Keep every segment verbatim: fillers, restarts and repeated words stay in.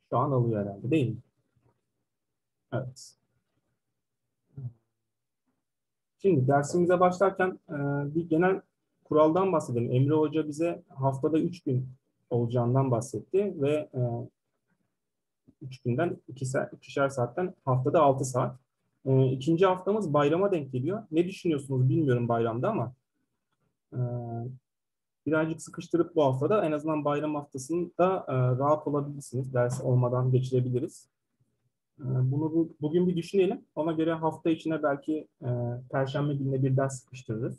Şu an alıyor herhalde, değil mi? Evet. Şimdi dersimize başlarken e, bir genel kuraldan bahsedelim. Emre Hoca bize haftada üç gün olacağından bahsetti ve e, üç günden iki saat, ikişer saatten haftada altı saat. E, ikinci haftamız bayrama denk geliyor. Ne düşünüyorsunuz bilmiyorum bayramda ama e, birazcık sıkıştırıp bu haftada en azından bayram haftasında e, rahat olabilirsiniz. Ders olmadan geçirebiliriz. E, bunu bu, bugün bir düşünelim. Ona göre hafta içine belki e, Perşembe gününe bir ders sıkıştırırız.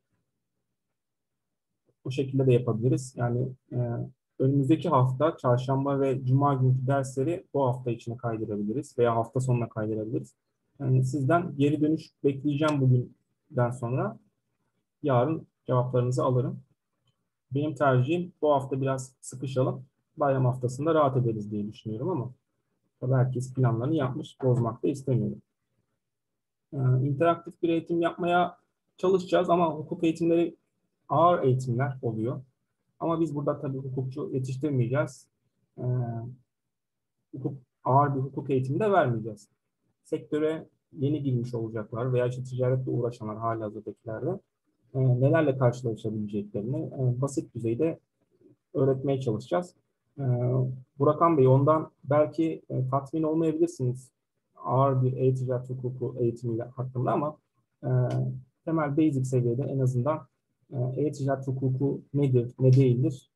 Bu şekilde de yapabiliriz. Yani e, önümüzdeki hafta çarşamba ve cuma günkü dersleri bu hafta içine kaydırabiliriz veya hafta sonuna kaydırabiliriz. Yani sizden geri dönüş bekleyeceğim bugünden sonra. Yarın cevaplarınızı alırım. Benim tercihim bu hafta biraz sıkışalım. Bayram haftasında rahat ederiz diye düşünüyorum ama tabii herkes planlarını yapmış. Bozmak da istemiyorum. E, interaktif bir eğitim yapmaya çalışacağız ama hukuk eğitimleri ağır eğitimler oluyor. Ama biz burada tabii hukukçu yetiştirmeyeceğiz. Ee, hukuk, ağır bir hukuk eğitimi de vermeyeceğiz. Sektöre yeni girmiş olacaklar veya işte ticaretle uğraşanlar halihazırdakilerde e, nelerle karşılaşabileceklerini e, basit düzeyde öğretmeye çalışacağız. E, Burakan Bey, ondan belki e, tatmin olmayabilirsiniz ağır bir e-ticaret hukuku eğitimiyle hakkında ama e, temel basic seviyede en azından e, e-ticaret hukuku nedir, ne değildir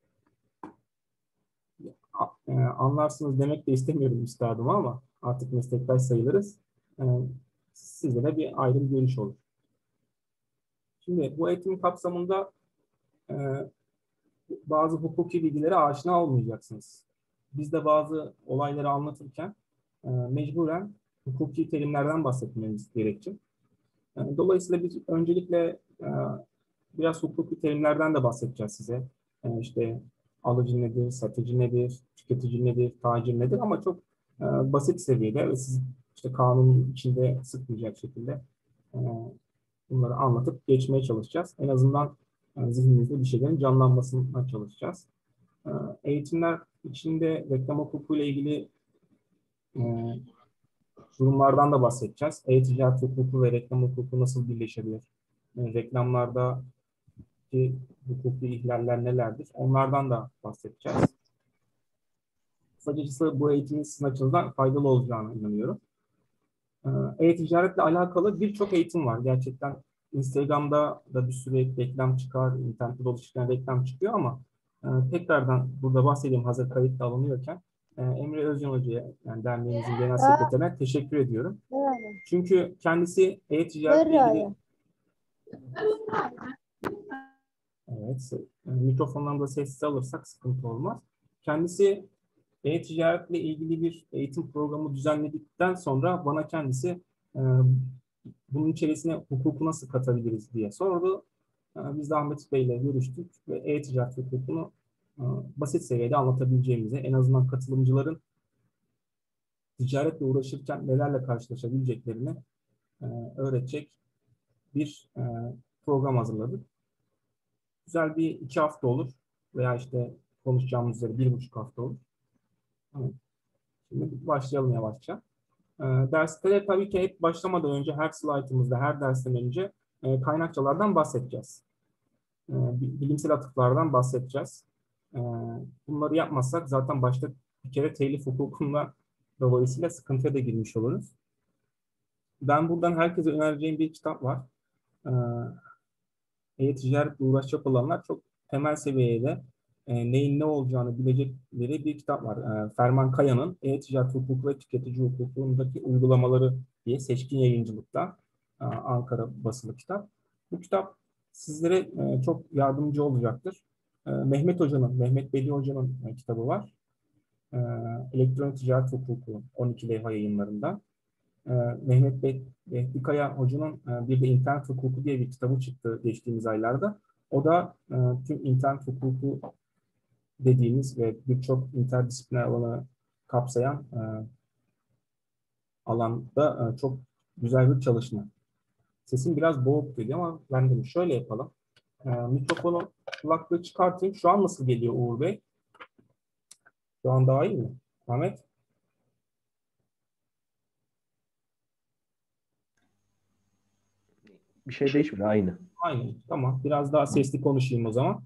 e, anlarsınız demek de istemiyorum üstadım ama artık meslektaş sayılırız. E, Size de bir ayrı bir görüş olur. Şimdi bu eğitim kapsamında e, bazı hukuki bilgilere aşina olmayacaksınız. Biz de bazı olayları anlatırken e, mecburen hukuki terimlerden bahsetmemiz gerekecek. E, dolayısıyla biz öncelikle e, biraz hukuki terimlerden de bahsedeceğiz size. E, işte alıcı nedir, satıcı nedir, tüketici nedir, tacir nedir ama çok e, basit seviyede ve siz işte kanunun içinde sıkmayacak şekilde e, bunları anlatıp geçmeye çalışacağız. En azından e, zihninizde bir şeylerin canlanmasına çalışacağız. E, Eğitimler içinde reklam hukuku ile ilgili e, durumlardan da bahsedeceğiz. E-ticaret hukuku ve reklam hukuku nasıl birleşebilir? E, reklamlarda ki hukuki ihlaller nelerdir? Onlardan da bahsedeceğiz. Kısacası bu eğitimin sizin açınızdan faydalı olacağına inanıyorum. Ee, E-ticaretle alakalı birçok eğitim var. Gerçekten Instagram'da da bir sürü reklam çıkar, internette dolaşırken reklam çıkıyor ama e, tekrardan burada bahsedeyim hazır kayıt da alınıyorken e, Emre Özcan Hoca'ya, yani derneğimizin genel sekreterine teşekkür ediyorum. Çünkü kendisi e-ticaretle ilgili. Evet, e, mikrofondan da sessiz alırsak sıkıntı olmaz. Kendisi e-ticaretle ilgili bir eğitim programı düzenledikten sonra bana kendisi e, bunun içerisine hukuku nasıl katabiliriz diye sordu. E, biz de Ahmet Bey ile görüştük ve e-ticaret hukukunu e, basit seviyede anlatabileceğimizi, en azından katılımcıların ticaretle uğraşırken nelerle karşılaşabileceklerini e, öğretecek bir e, program hazırladık. Güzel bir iki hafta olur veya işte konuşacağımız üzere bir buçuk hafta olur. Evet. Şimdi başlayalım yavaşça. E, derslere tabii ki hep başlamadan önce her slaytımızda, her dersten önce e, kaynakçalardan bahsedeceğiz. E, bilimsel atıflardan bahsedeceğiz. E, bunları yapmazsak zaten başta bir kere telif hukukunda dolayısıyla sıkıntıya da girmiş oluruz. Ben buradan herkese önereceğim bir kitap var. E, E-ticaretle uğraşacak olanlar çok temel seviyede e, neyin ne olacağını bilecekleri bir kitap var. E, Ferman Kaya'nın E-ticaret hukuku ve tüketici hukukundaki uygulamaları diye Seçkin Yayıncılık'ta e, Ankara basılı kitap. Bu kitap sizlere e, çok yardımcı olacaktır. E, Mehmet Hoca'nın, Mehmet Bedi Hoca'nın e, kitabı var. E, Elektronik Ticaret Hukuku on iki levha yayınlarında. Ee, Mehmet Bey, Vehbi Kaya Hoca'nın e, bir de internet hukuku diye bir kitabı çıktı geçtiğimiz aylarda. O da e, tüm internet hukuku dediğimiz ve birçok interdisipliner alanı kapsayan e, alanda e, çok güzel bir çalışma. Sesim biraz boğuk geliyor ama ben de şöyle yapalım. E, mikrofonu kulaklığı çıkartayım. Şu an nasıl geliyor Uğur Bey? Şu an daha iyi mi? Ahmet? Bir şey değişmedi, aynı. Aynen. Tamam. Biraz daha sesli konuşayım o zaman.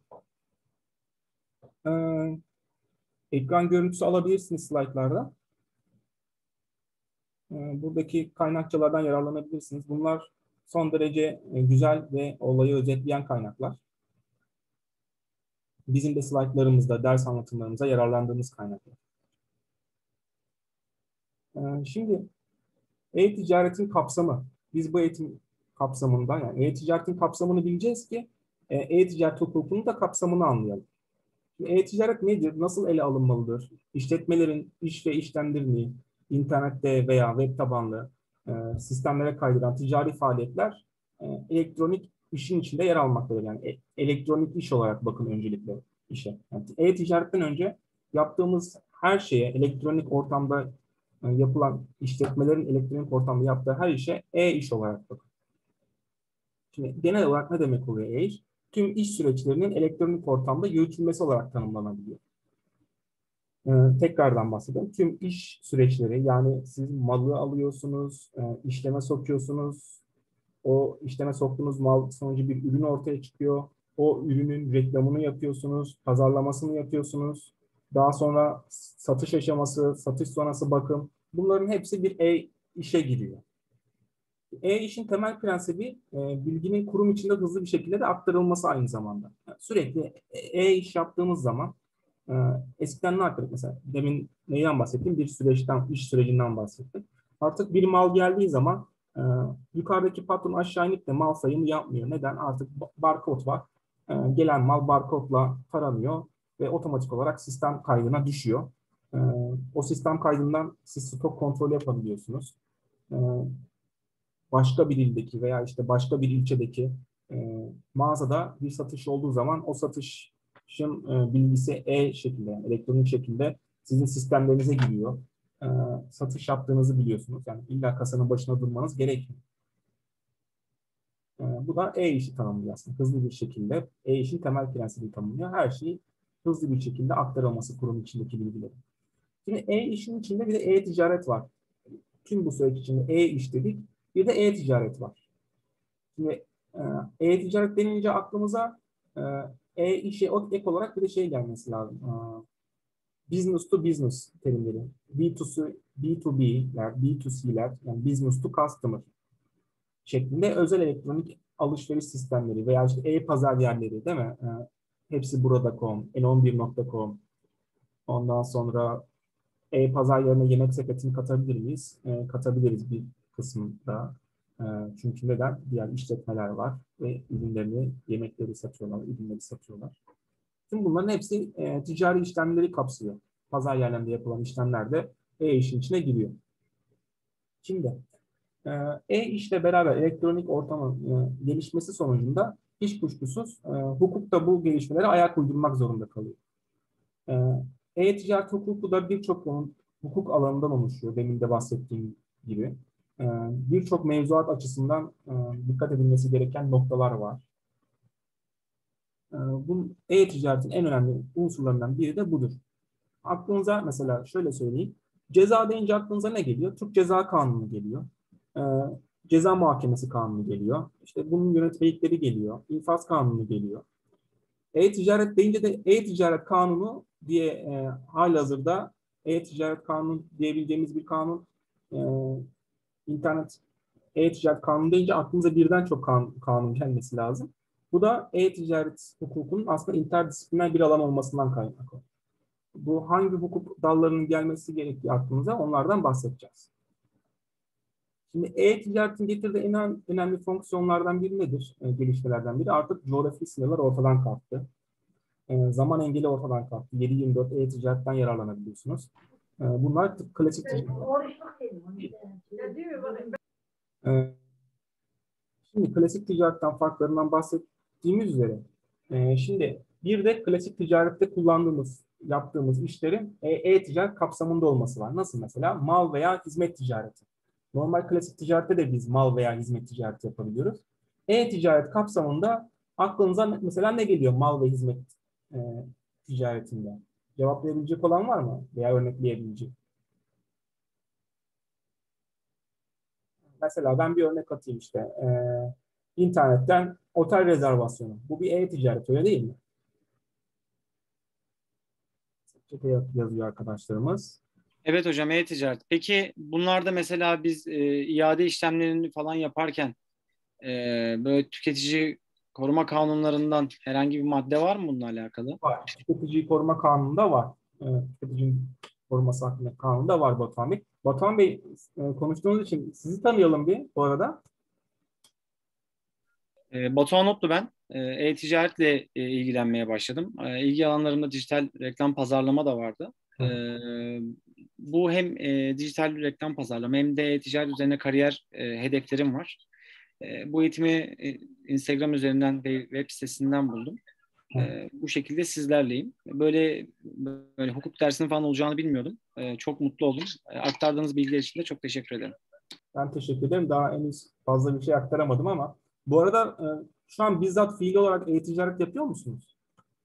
Ee, ekran görüntüsü alabilirsiniz slaytlarda. Ee, buradaki kaynakçalardan yararlanabilirsiniz. Bunlar son derece e, güzel ve olayı özetleyen kaynaklar. Bizim de slaytlarımızda, ders anlatımlarımıza yararlandığımız kaynaklar. Ee, şimdi e-ticaretin kapsamı. Biz bu eğitim kapsamında, yani e-ticaretin kapsamını bileceğiz ki e, e-ticaret hukukunun da kapsamını anlayalım. E-ticaret nedir? Nasıl ele alınmalıdır? İşletmelerin iş ve işlemlerini internette veya web tabanlı e, sistemlere kaydıran ticari faaliyetler e, elektronik işin içinde yer almaktadır. Yani e, elektronik iş olarak bakın öncelikle işe. Yani e-ticaretten önce yaptığımız her şeye elektronik ortamda e, yapılan işletmelerin elektronik ortamda yaptığı her işe e-iş olarak bakın. Şimdi genel olarak ne demek oluyor e-iş? Tüm iş süreçlerinin elektronik ortamda yürütülmesi olarak tanımlanabiliyor. Ee, tekrardan bahsedelim. Tüm iş süreçleri, yani siz malı alıyorsunuz, e, işleme sokuyorsunuz. O işleme soktuğunuz mal sonucu bir ürün ortaya çıkıyor. O ürünün reklamını yapıyorsunuz, pazarlamasını yapıyorsunuz. Daha sonra satış aşaması, satış sonrası bakım. Bunların hepsi bir e-işe giriyor. E-işin temel prensibi e, bilginin kurum içinde hızlı bir şekilde de aktarılması aynı zamanda. Yani sürekli e-iş yaptığımız zaman e, eskiden ne yapıyorduk mesela? Demin neyden bahsettim? Bir süreçten, iş sürecinden bahsettim. Artık bir mal geldiği zaman e, yukarıdaki patron aşağı inip de mal sayımı yapmıyor. Neden? Artık barkod var. E, gelen mal barkodla taranıyor ve otomatik olarak sistem kaydına düşüyor. E, o sistem kaydından siz stok kontrolü yapabiliyorsunuz. E, başka bir ildeki veya işte başka bir ilçedeki e, mağazada bir satış olduğu zaman o satışın e, bilgisi e şekilde, yani elektronik şekilde sizin sistemlerinize giriyor. E, satış yaptığınızı biliyorsunuz. Yani illa kasanın başına durmanız gerekmiyor. E, bu da e-işi tanımlıyor aslında. Hızlı bir şekilde e-işin temel prensibini tanımlıyor. Her şeyi hızlı bir şekilde aktarılması kurum içindeki bilgileri. Şimdi e-işin içinde bir de e-ticaret var. Tüm bu süreç içinde e-iş dedik. Bir de e-ticaret var. Şimdi e, e-ticaret denince aklımıza e, e-işe ek olarak bir de şey gelmesi lazım. E, business to business terimleri. B iki C, B iki B'ler, B iki C'ler, yani business to customer şeklinde özel elektronik alışveriş sistemleri veya işte e-pazar yerleri değil mi? E, hepsi burada nokta com, en on bir nokta com. Ondan sonra e-pazar yerine yemek sepetini katabilir miyiz? E, katabiliriz bir kısmında. E, çünkü neden? Diğer işletmeler var ve ürünlerini, yemekleri satıyorlar, ürünleri satıyorlar. Tüm bunların hepsi e, ticari işlemleri kapsıyor. Pazar yerlerinde yapılan işlemler de e-işin içine giriyor. Şimdi e, e-işle beraber elektronik ortamın e, gelişmesi sonucunda hiç kuşkusuz e, hukuk da bu gelişmelere ayak uydurmak zorunda kalıyor. E, E-ticaret hukuku da birçok hukuk alanından oluşuyor. Demin de bahsettiğim gibi. E, birçok mevzuat açısından e, dikkat edilmesi gereken noktalar var. E, bu e-ticaretin en önemli unsurlarından biri de budur. Aklınıza mesela şöyle söyleyeyim. Ceza deyince aklınıza ne geliyor? Türk Ceza Kanunu geliyor. E, Ceza Muhakemesi Kanunu geliyor. İşte bunun yönetmelikleri geliyor. İnfaz Kanunu geliyor. E-ticaret deyince de e-ticaret kanunu diye e, halihazırda e-ticaret kanunu diyebileceğimiz bir kanun, e, internet e-ticaret kanunu deyince aklımıza birden çok kan, kanun gelmesi lazım. Bu da e-ticaret hukukunun aslında interdisipliner bir alan olmasından kaynaklı. Bu hangi hukuk dallarının gelmesi gerektiği aklımıza, onlardan bahsedeceğiz. Şimdi e-ticaretin getirdiği en önemli fonksiyonlardan biri nedir? E, gelişmelerden biri artık coğrafi sınırlar ortadan kalktı. E, zaman engeli ortadan kalktı. yedi yirmi dört e-ticaretten yararlanabiliyorsunuz. E, bunlar klasik ticaret. E, şimdi klasik ticaretten farklarından bahsettiğimiz üzere e, şimdi bir de klasik ticarette kullandığımız, yaptığımız işlerin e, e-ticaret kapsamında olması var. Nasıl mesela? Mal veya hizmet ticareti. Normal klasik ticarette de biz mal veya hizmet ticareti yapabiliyoruz. E-ticaret kapsamında aklınıza mesela ne geliyor mal ve hizmet e, ticaretinde? Cevaplayabilecek olan var mı? Veya örnekleyebilecek? Mesela ben bir örnek atayım işte. E, İnternetten otel rezervasyonu. Bu bir e-ticaret, öyle değil mi? Çete yazıyor arkadaşlarımız. Evet hocam, e-ticaret. Peki bunlarda mesela biz e, iade işlemlerini falan yaparken e, böyle tüketici koruma kanunlarından herhangi bir madde var mı bununla alakalı? Var. Tüketiciyi koruma kanununda var. Evet, tüketicinin koruması hakkında kanunda var Batuhan Bey. Batuhan Bey, e, konuştuğunuz için sizi tanıyalım bir bu arada. E, Batuhan Otlu ben. E, E-ticaretle e, ilgilenmeye başladım. E, ilgi alanlarımda dijital reklam pazarlama da vardı. E, Hı. bu hem e, dijital reklam pazarlama hem de e-ticaret üzerine kariyer e, hedeflerim var. E, bu eğitimi e, Instagram üzerinden ve web sitesinden buldum. Hı. E, bu şekilde sizlerleyim. Böyle böyle hukuk dersinin falan olacağını bilmiyordum. E, çok mutlu oldum. E, aktardığınız bilgiler için de çok teşekkür ederim. Ben teşekkür ederim. Daha henüz fazla bir şey aktaramadım ama bu arada e, şu an bizzat fiili olarak e-ticaret yapıyor musunuz?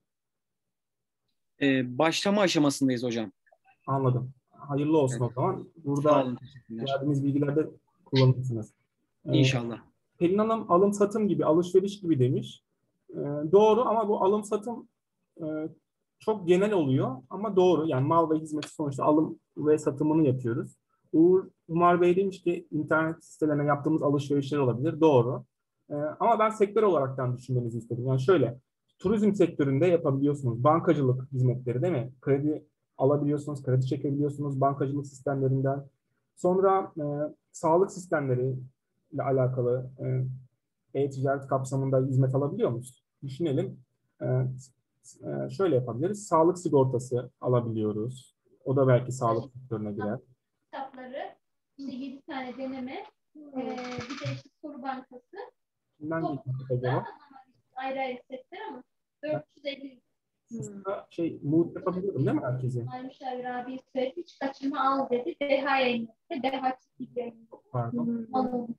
E, başlama aşamasındayız hocam. Anladım. Hayırlı olsun Evet, o zaman. sağ Burada olun, teşekkürler. verdiğiniz bilgilerde kullanırsınız. E, İnşallah. Pelin Hanım alım satım gibi, alışveriş gibi demiş. E, doğru ama bu alım satım e, çok genel oluyor ama doğru. Yani mal ve hizmeti sonuçta alım ve satımını yapıyoruz. Uğur, Umar Bey demiş ki internet sitelerine yaptığımız alışverişler olabilir. Doğru. E, ama ben sektör olaraktan düşünmenizi istedim. Yani şöyle, turizm sektöründe yapabiliyorsunuz. Bankacılık hizmetleri değil mi? Kredi alabiliyorsunuz, kredi çekebiliyorsunuz bankacılık sistemlerinden. Sonra e, sağlık sistemleri ile alakalı e, e-ticaret kapsamında hizmet alabiliyor muyuz? Düşünelim. E, e, şöyle yapabiliriz. Sağlık sigortası alabiliyoruz. O da belki sağlık sektörüne girer. Kitapları, işte yedi tane deneme, e, bir de işte soru bankası. Kimden geçmiştik acaba? Toplamda ayrı ayrı setler ama dört yüz elli. Aslında şey, mood yapabiliyorum değil mi herkese? Müşavir abi söyledi, hiç kaçırma al dedi. Deha yayınladı. Deha çiftlik yayınladı. Pardon. Alalım.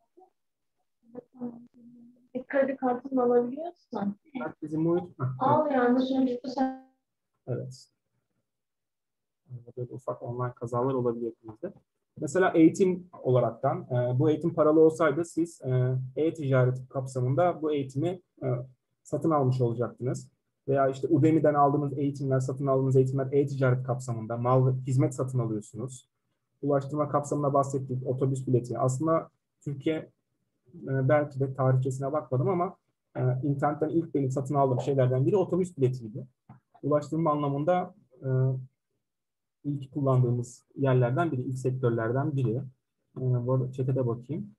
E, kredi kartını alabiliyorsan. Herkese mood. Al yani sonuçta. Evet. Böyle ufak online kazalar olabiliyor bizde. Mesela eğitim olaraktan, e, bu eğitim paralı olsaydı siz e, e-ticaret kapsamında bu eğitimi e, satın almış olacaktınız. Veya işte Udemy'den aldığınız eğitimler, satın aldığınız eğitimler e-ticaret kapsamında mal ve hizmet satın alıyorsunuz. Ulaştırma kapsamında bahsettik, otobüs bileti. Aslında Türkiye e, belki de tarihçesine bakmadım ama e, internetten ilk benim satın aldığım şeylerden biri otobüs biletiydi. Ulaştırma anlamında e, ilk kullandığımız yerlerden biri, ilk sektörlerden biri. Ee, bu arada chat'e de bakayım.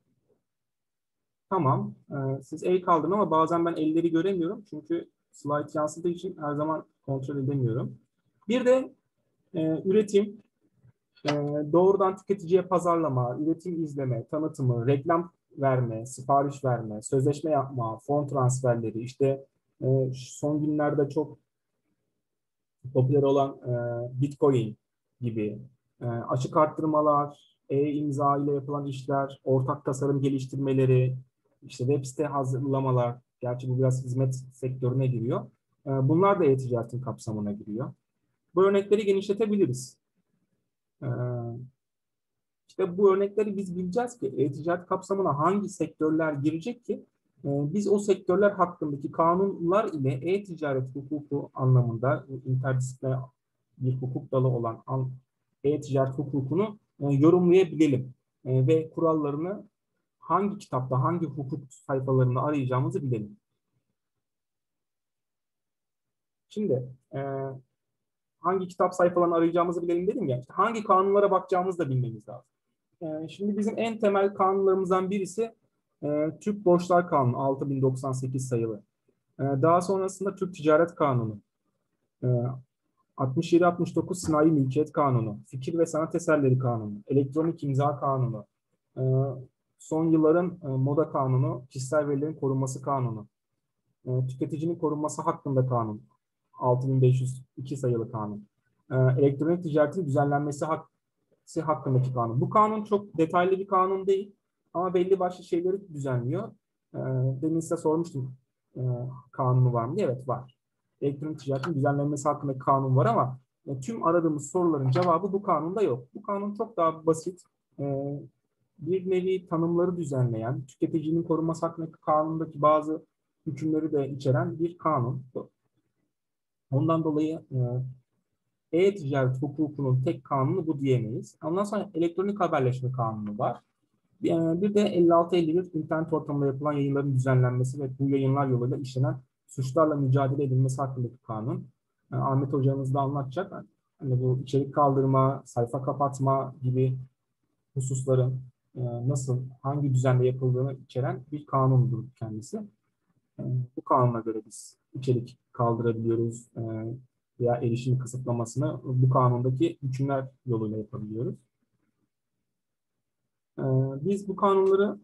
Tamam. Ee, siz el kaldırın ama bazen ben elleri göremiyorum. Çünkü slide yansıdığı için her zaman kontrol edemiyorum. Bir de e, üretim, e, doğrudan tüketiciye pazarlama, üretim izleme, tanıtımı, reklam verme, sipariş verme, sözleşme yapma, fon transferleri, işte e, son günlerde çok popüler olan e, Bitcoin gibi e, açık arttırmalar, e-imza ile yapılan işler, ortak tasarım geliştirmeleri, işte web site hazırlamalar, gerçi bu biraz hizmet sektörüne giriyor. E, bunlar da e-ticaretin kapsamına giriyor. Bu örnekleri genişletebiliriz. E, işte bu örnekleri biz bileceğiz ki e-ticaret kapsamına hangi sektörler girecek ki e, biz o sektörler hakkındaki kanunlar ile e-ticaret hukuku anlamında interdisipliner bir hukuk dalı olan e-ticaret hukukunu e, yorumlayabilelim e, ve kurallarını hangi kitapta, hangi hukuk sayfalarında arayacağımızı bilelim. Şimdi e, hangi kitap sayfalarını arayacağımızı bilelim dedim ya, işte hangi kanunlara bakacağımızı da bilmemiz lazım. E, şimdi bizim en temel kanunlarımızdan birisi e, Türk Borçlar Kanunu altı bin doksan sekiz sayılı. E, daha sonrasında Türk Ticaret Kanunu. E, altmış yedi altmış dokuz Sanayi Mülkiyet Kanunu, Fikir ve Sanat Eserleri Kanunu, Elektronik İmza Kanunu, e, son yılların e, Moda Kanunu, Kişisel Verilerin Korunması Kanunu, e, Tüketicinin Korunması Hakkında Kanun, altı bin beş yüz iki sayılı kanun, e, Elektronik Ticaretin Düzenlenmesi Hak hakkındaki kanun. Bu kanun çok detaylı bir kanun değil ama belli başlı şeyleri düzenliyor. E, demin size sormuştum e, kanunu var mı diye. Evet var. Elektronik ticaretin düzenlenmesi hakkındaki kanun var ama e, tüm aradığımız soruların cevabı bu kanunda yok. Bu kanun çok daha basit, e, bir nevi tanımları düzenleyen, tüketicinin korunması hakkındaki kanundaki bazı hükümleri de içeren bir kanun. Ondan dolayı e, e-ticaret hukukunun tek kanunu bu diyemeyiz. Ondan sonra elektronik haberleşme kanunu var. E, Bir de elli altı elli bir internet ortamında yapılan yayınların düzenlenmesi ve bu yayınlar yoluyla işlenen suçlarla mücadele edilmesi hakkındaki kanun. E, Ahmet hocamız da anlatacak. Hani bu içerik kaldırma, sayfa kapatma gibi hususların e, nasıl, hangi düzende yapıldığını içeren bir kanundur kendisi. E, Bu kanuna göre biz içerik kaldırabiliyoruz e, veya erişim kısıtlamasını bu kanundaki hükümler yoluyla yapabiliyoruz. E, Biz bu kanunları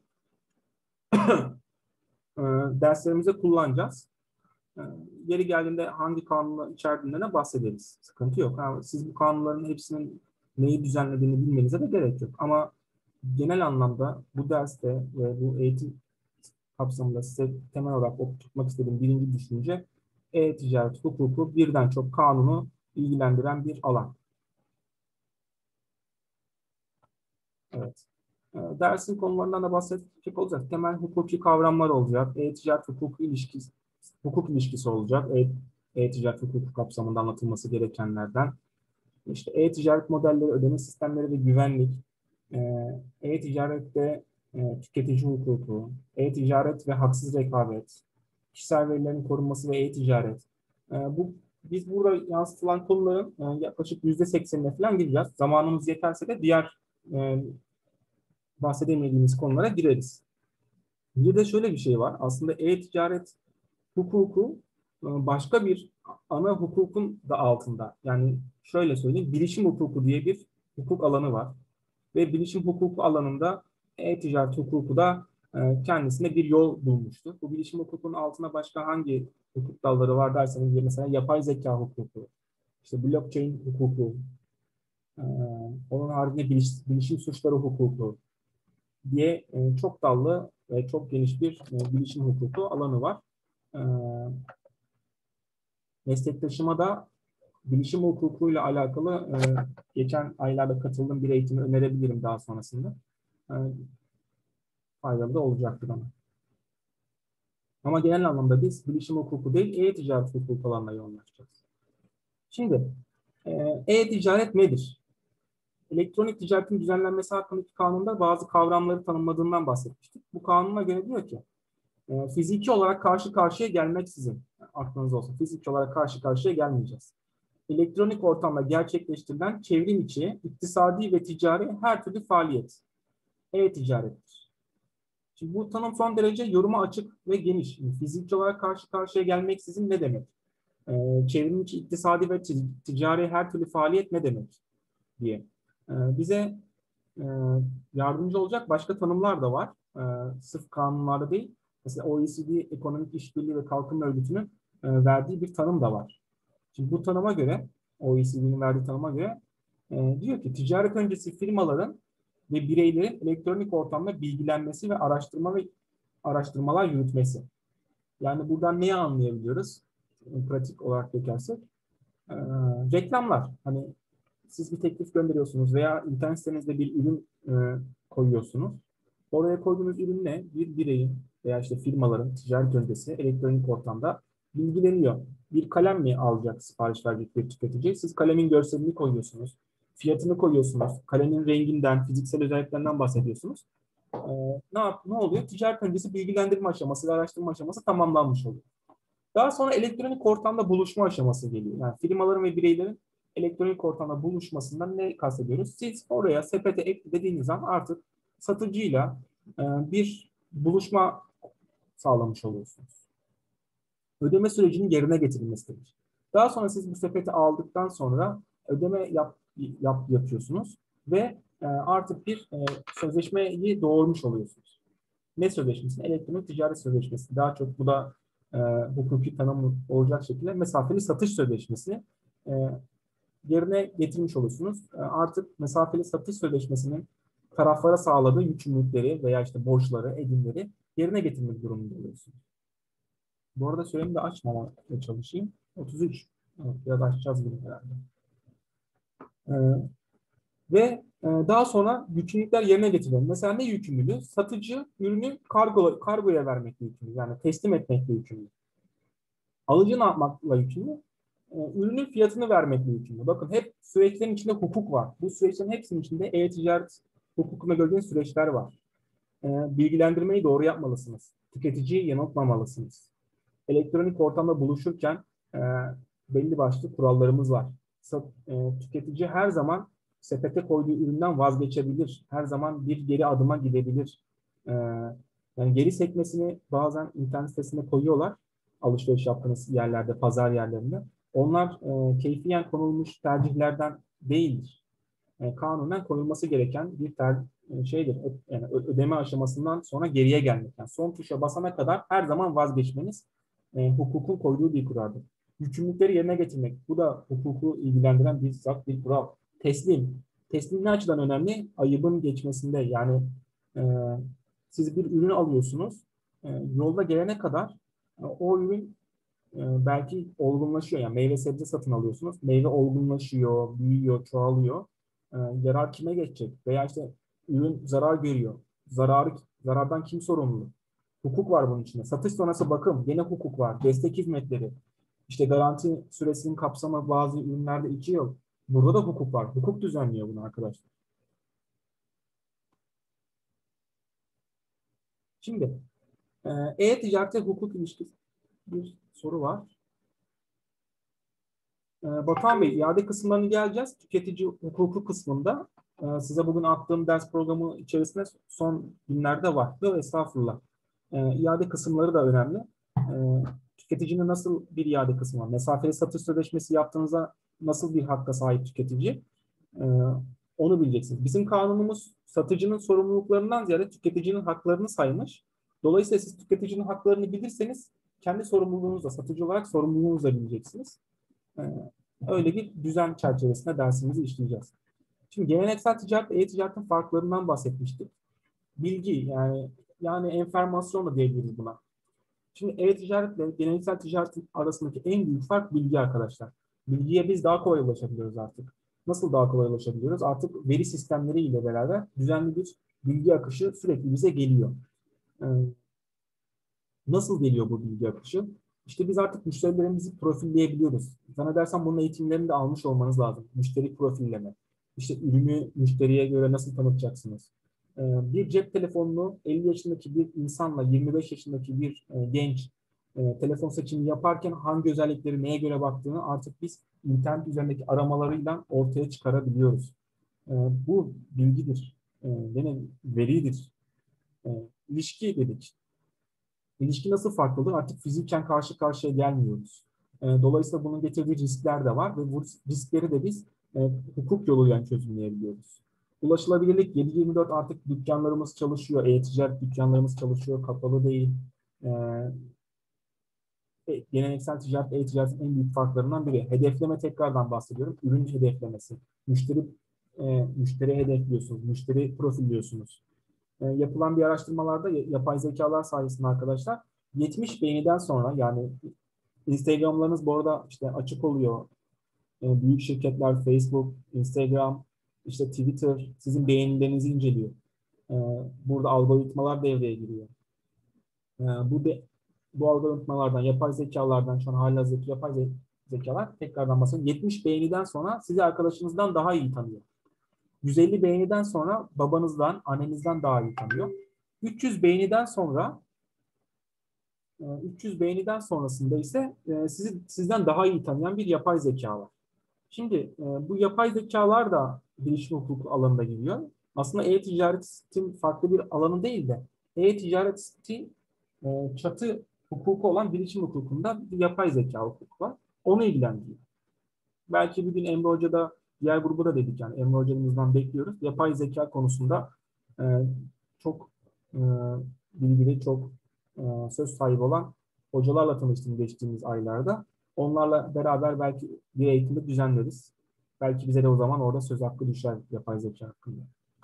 e, derslerimizde kullanacağız. E, Yeri geldiğinde hangi kanunu içerdiğinden de bahsederiz. Sıkıntı yok. Yani siz bu kanunların hepsinin neyi düzenlediğini bilmenize de gerek yok. Ama genel anlamda bu derste ve bu eğitim kapsamında size temel olarak oturtmak istediğim birinci düşünce e-ticaret hukuku birden çok kanunu ilgilendiren bir alan. Evet. E, Dersin konularından da bahsedecek olacak. Temel hukuki kavramlar olacak. E-ticaret hukuku ilişkisi, hukuk ilişkisi olacak. E- E-ticaret hukuku kapsamında anlatılması gerekenlerden. İşte e-ticaret modelleri, ödeme sistemleri ve güvenlik, e, e-ticarette e, tüketici hukuku, e-ticaret ve haksız rekabet, kişisel verilerin korunması ve e-ticaret. E, bu biz burada yansıtılan konuların e, yaklaşık yüzde seksenine falan gireceğiz. Zamanımız yeterse de diğer e, bahsedemediğimiz konulara gireriz. Bir de şöyle bir şey var. Aslında e-ticaret hukuku e, başka bir ana hukukun da altında. Yani şöyle söyleyeyim, bilişim hukuku diye bir hukuk alanı var. Ve bilişim hukuku alanında e-ticaret hukuku da e, kendisine bir yol bulmuştu. Bu bilişim hukukunun altında başka hangi hukuk dalları var derseniz, mesela yapay zeka hukuku, işte blockchain hukuku, e, onun haricinde biliş, bilişim suçları hukuku diye e, çok dallı ve çok geniş bir e, bilişim hukuku alanı var. E, Meslektaşıma da bilişim hukukuyla alakalı e, geçen aylarda katıldığım bir eğitimi önerebilirim daha sonrasında. E, Faydalı da olacaktır bana. Ama genel anlamda biz bilişim hukuku değil, e-ticaret hukuku alanına yoğunlaşacağız. Şimdi e, e-ticaret nedir? Elektronik ticaretin düzenlenmesi hakkındaki kanunda bazı kavramları tanımladığından bahsetmiştik. Bu kanuna göre diyor ki, e, fiziki olarak karşı karşıya gelmeksizin, aklınız olsun, fiziki olarak karşı karşıya gelmeyeceğiz. Elektronik ortamda gerçekleştirilen çevrim içi, iktisadi ve ticari her türlü faaliyet e-ticarettir. Şimdi bu tanım son derece yoruma açık ve geniş. Şimdi fiziki olarak karşı karşıya gelmeksizin ne demek? Ee, çevrim içi, iktisadi ve ticari her türlü faaliyet ne demek diye. Ee, bize e, yardımcı olacak başka tanımlar da var. Ee, sırf kanunlarda değil. Mesela O E C D Ekonomik İşbirliği ve Kalkınma Örgütü'nün e, verdiği bir tanım da var. Şimdi bu tanıma göre, O E C D'nin verdiği tanıma göre e, diyor ki ticaret öncesi firmaların ve bireylerin elektronik ortamda bilgilenmesi ve araştırma ve araştırmalar yürütmesi. Yani buradan neyi anlayabiliyoruz? E, pratik olarak bakarsek. E, reklamlar. Hani siz bir teklif gönderiyorsunuz veya internet sitenizde bir ürün e, koyuyorsunuz. Oraya koyduğunuz ürün ne? Bir bireyin veya işte firmaların ticaret öncesi elektronik ortamda bilgileniyor. Bir kalem mi alacak sipariş verecek bir tüketici? Siz kalemin görselini koyuyorsunuz. Fiyatını koyuyorsunuz. Kalemin renginden, fiziksel özelliklerinden bahsediyorsunuz. Ee, ne, yap, ne oluyor? Ticaret öncesi bilgilendirme aşaması ve araştırma aşaması tamamlanmış oluyor. Daha sonra elektronik ortamda buluşma aşaması geliyor. Yani firmaların ve bireylerin elektronik ortamda buluşmasından ne kastediyoruz? Siz oraya sepete ekle dediğiniz zaman artık satıcıyla e, bir buluşma sağlamış oluyorsunuz. Ödeme sürecinin yerine getirilmesidir. Daha sonra siz bu sepeti aldıktan sonra ödeme yap, yap yapıyorsunuz ve e, artık bir e, sözleşmeyi doğurmuş oluyorsunuz. Ne sözleşmesi? Elektronik ticaret sözleşmesi. Daha çok bu da e, hukuki tanım olacak şekilde mesafeli satış sözleşmesini e, yerine getirmiş oluyorsunuz. E, artık mesafeli satış sözleşmesinin taraflara sağladığı yükümlülükleri veya işte borçları, edinleri yerine getirmek durumunda oluyorsunuz. Bu arada süremi de açmamaya çalışayım. otuz üç. Evet, biraz açacağız bunu herhalde. Ee, ve Ee, Daha sonra yükümlülükler yerine getirilir. Mesela ne yükümlülüğü? Satıcı ürünü kargo, kargoya vermekle yükümlü. Yani teslim etmekle yükümlü. Alıcı ne yapmakla yükümlü? Ee, Ürünün fiyatını vermekle yükümlü. Bakın hep süreçlerin içinde hukuk var. Bu süreçlerin hepsinin içinde e-ticaret hukukunda gördüğünüz süreçler var. Ee, Bilgilendirmeyi doğru yapmalısınız. Tüketiciyi yanıltmamalısınız. Elektronik ortamda buluşurken e, belli başlı kurallarımız var. Sa- e, tüketici her zaman sepete koyduğu üründen vazgeçebilir. Her zaman bir geri adıma gidebilir. E, Yani geri sekmesini bazen internet sitesine koyuyorlar. Alışveriş yaptığınız yerlerde, pazar yerlerinde. Onlar e, keyfiyen konulmuş tercihlerden değildir. E, kanunen koyulması gereken bir ter, e, şeydir. Ö- Yani ö- ödeme aşamasından sonra geriye gelmek. Yani son tuşa basana kadar her zaman vazgeçmeniz e, hukukun koyduğu bir kuraldır. Yükümlülükleri yerine getirmek. Bu da hukuku ilgilendiren bir zat, bir kural. Teslim. Teslim ne açıdan önemli? Ayıbın geçmesinde. Yani e, siz bir ürün alıyorsunuz. E, yolda gelene kadar e, o ürün e, belki olgunlaşıyor. Yani meyve sebze satın alıyorsunuz. Meyve olgunlaşıyor, büyüyor, çoğalıyor. E, yarar kime geçecek? Veya işte ürün zarar görüyor. Zararı, zarardan kim sorumlu? Hukuk var bunun içinde. Satış sonrası bakım, gene hukuk var. Destek hizmetleri. İşte garanti süresinin kapsamı bazı ürünlerde iki yıl. Burada da hukuk var. Hukuk düzenliyor bunu arkadaşlar. Şimdi e, e-ticarete hukuk ilişkisi bir soru var. Ee, Batuhan Bey, iade kısımlarına geleceğiz. Tüketici hukuku kısmında e, size bugün attığım ders programı içerisinde son günlerde var. Yok, estağfurullah. E, iade kısımları da önemli. E, tüketicinin nasıl bir iade kısmı var? Mesafeli satış sözleşmesi yaptığınızda nasıl bir hakka sahip tüketici? E, Onu bileceksiniz. Bizim kanunumuz satıcının sorumluluklarından ziyade tüketicinin haklarını saymış. Dolayısıyla siz tüketicinin haklarını bilirseniz kendi sorumluluğunuzla, satıcı olarak sorumluluğunuzla bileceksiniz. Ee, Öyle bir düzen çerçevesinde dersimizi işleyeceğiz. Şimdi geleneksel ticaret ve e-ticaretin farklarından bahsetmiştik. Bilgi yani yani enformasyon da diyebiliriz buna. Şimdi e-ticaretle geleneksel ticaretin arasındaki en büyük fark bilgi arkadaşlar. Bilgiye biz daha kolay ulaşabiliyoruz artık. Nasıl daha kolay ulaşabiliyoruz? Artık veri sistemleri ile beraber düzenli bir bilgi akışı sürekli bize geliyor. Ee, Nasıl geliyor bu bilgi akışı? İşte biz artık müşterilerimizi profilleyebiliyoruz. Zannedersem bunun eğitimlerini de almış olmanız lazım. Müşteri profilleme. İşte ürünü müşteriye göre nasıl tanıtacaksınız? Ee, Bir cep telefonunu elli yaşındaki bir insanla yirmi beş yaşındaki bir e, genç e, telefon seçimi yaparken hangi özellikleri neye göre baktığını artık biz internet üzerindeki aramalarıyla ortaya çıkarabiliyoruz. E, Bu bilgidir. E, Yine veridir. E, ilişki dedik. İlişki nasıl farklıdır? Artık fiziken karşı karşıya gelmiyoruz. E, Dolayısıyla bunun getirdiği riskler de var ve bu riskleri de biz e, hukuk yoluyla çözümleyebiliyoruz. Ulaşılabilirlik yedi yirmi dört artık dükkanlarımız çalışıyor, e-ticaret dükkanlarımız çalışıyor, kapalı değil. E, e, Geleneksel ticaret, e-ticaretin en büyük farklarından biri. Hedefleme tekrardan bahsediyorum. Ürün hedeflemesi. Müşteri e, müşteri hedefliyorsunuz, müşteri profilliyorsunuz. E, yapılan bir araştırmalarda yapay zekalar sayesinde arkadaşlar yetmiş beğeniden sonra yani Instagram'larınız bu arada işte açık oluyor. E, büyük şirketler Facebook, Instagram, işte Twitter sizin beğenilerinizi inceliyor. E, Burada algoritmalar devreye giriyor. E, bu de, bu algoritmalardan, yapay zekalardan şu an halihazırdaki yapay ze- zekalar tekrardan bahsediyorum. yetmiş beğeniden sonra sizi arkadaşınızdan daha iyi tanıyor. yüz elli beğeniden sonra babanızdan, annenizden daha iyi tanıyor. üç yüz beğeniden sonra üç yüz beğeniden sonrasında ise sizi sizden daha iyi tanıyan bir yapay zeka var. Şimdi bu yapay zekalar da bilişim hukuku alanında giriyor. Aslında e-ticaretin farklı bir alanı değil de e-ticaretin çatı hukuku olan bilişim hukukunda bir yapay zeka hukuku var. Onu ilgilendiriyor. Belki bir gün Emre Hoca da diğer grubu da dedik yani Emre Hoca'mızdan bekliyoruz. Yapay zeka konusunda e, çok e, bilgili, çok e, söz sahibi olan hocalarla tanıştım geçtiğimiz aylarda. Onlarla beraber belki bir eğitimde düzenleriz. Belki bize de o zaman orada söz hakkı düşer yapay zeka hakkında.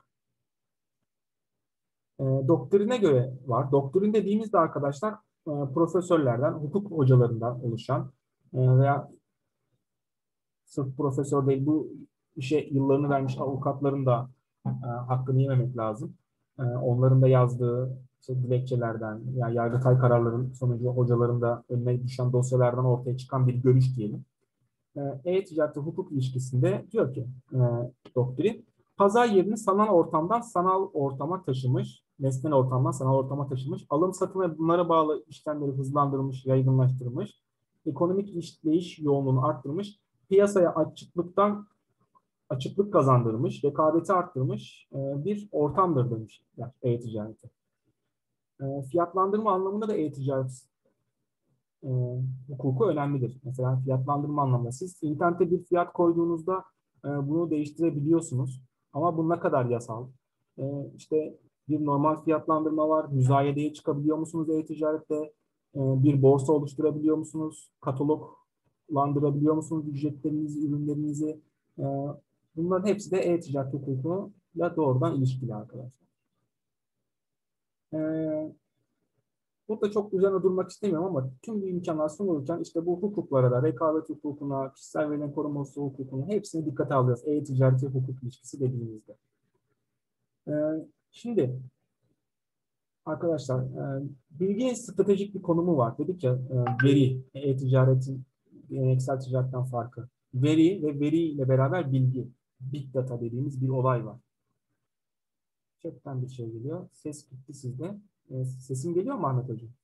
E, doktrine göre var. Doktrin dediğimizde arkadaşlar e, profesörlerden, hukuk hocalarından oluşan e, veya sırf profesör değil bu işe yıllarını vermiş avukatların da e, hakkını yememek lazım. E, onların da yazdığı işte dilekçelerden, yani Yargıtay kararların sonucu hocaların da önüne düşen dosyalardan ortaya çıkan bir görüş diyelim. E, E-ticaret ve hukuk ilişkisinde diyor ki e, doktrin, pazar yerini sanal ortamdan sanal ortama taşımış, nesnel ortamdan sanal ortama taşımış, alım satım ve bunlara bağlı işlemleri hızlandırmış, yaygınlaştırmış, ekonomik işleyiş yoğunluğunu arttırmış, piyasaya açıklıktan açıklık kazandırmış, rekabeti arttırmış e, bir ortamdır demiş yani e-ticareti. E, fiyatlandırma anlamında da e-ticaret e, hukuku önemlidir. Mesela fiyatlandırma anlamında siz internete bir fiyat koyduğunuzda e, bunu değiştirebiliyorsunuz. Ama bu ne kadar yasal? E, işte bir normal fiyatlandırma var. Müzayedeye çıkabiliyor musunuz e-ticarette? E, bir borsa oluşturabiliyor musunuz? Kataloglandırabiliyor musunuz ücretlerinizi, ürünlerinizi? E, bunların hepsi de e-ticaret hukukuyla doğrudan ilişkili arkadaşlar. E, Burada çok üzerine durmak istemiyorum ama tüm bu imkanlar sunulurken işte bu hukuklara da, rekabet hukukuna, kişisel verilerin korunması hukukuna hepsini dikkate alacağız. E-ticareti hukuk ilişkisi dediğimizde. Ee, şimdi arkadaşlar e, bilginin stratejik bir konumu var. Dedik ya e, veri, e-ticaretin geleneksel ticaretten farkı. Veri ve veriyle beraber bilgi, big data dediğimiz bir olay var. Chatten bir şey geliyor. Ses gitti sizde. E, sesim geliyor mu Ahmet Hocam?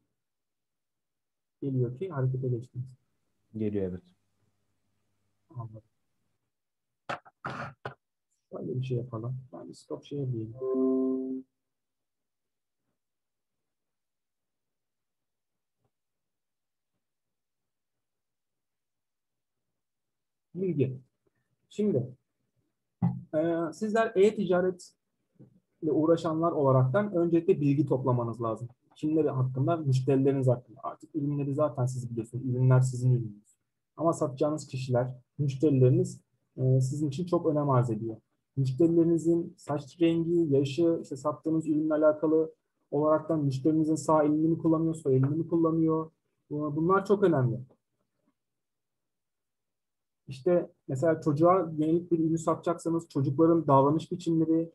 Geliyor ki harekete geçtiniz. Geliyor evet. Anladım. Böyle bir şey yapalım. Ben bir stop şey diyeyim. Bilgi. Şimdi e, sizler e-ticaretle uğraşanlar olaraktan öncelikle bilgi toplamanız lazım. Kimleri hakkında? Müşterileriniz hakkında. Artık ürünleri zaten siz biliyorsunuz. Ürünler sizin ürününüz. Ama satacağınız kişiler, müşterileriniz e, sizin için çok önem arz ediyor. Müşterilerinizin saç rengi, yaşı, işte sattığınız ürünle alakalı olaraktan müşterinizin sağ elini mi kullanıyor, sol elini mi kullanıyor? Bunlar çok önemli. İşte mesela çocuğa yönelik bir ürün satacaksanız çocukların davranış biçimleri,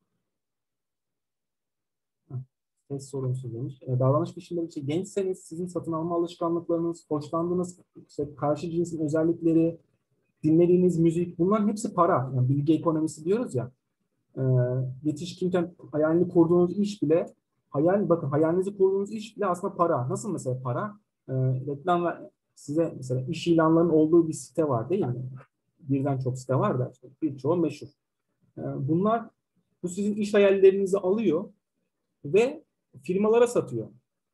ses sorunsuz demiş. E, davranış biçimleri için gençseniz sizin satın alma alışkanlıklarınız, hoşlandığınız işte karşı cinsin özellikleri, dinlediğiniz müzik, bunların hepsi para. Yani bilgi ekonomisi diyoruz ya. E, yetişkinken hayalini kurduğunuz iş bile, hayal, bakın hayalinizi kurduğunuz iş bile aslında para. Nasıl mesela para? E, reklam size mesela iş ilanlarının olduğu bir site var değil mi? Birden çok site var da işte birçoğu meşhur. E, bunlar bu sizin iş hayallerinizi alıyor ve firmalara satıyor.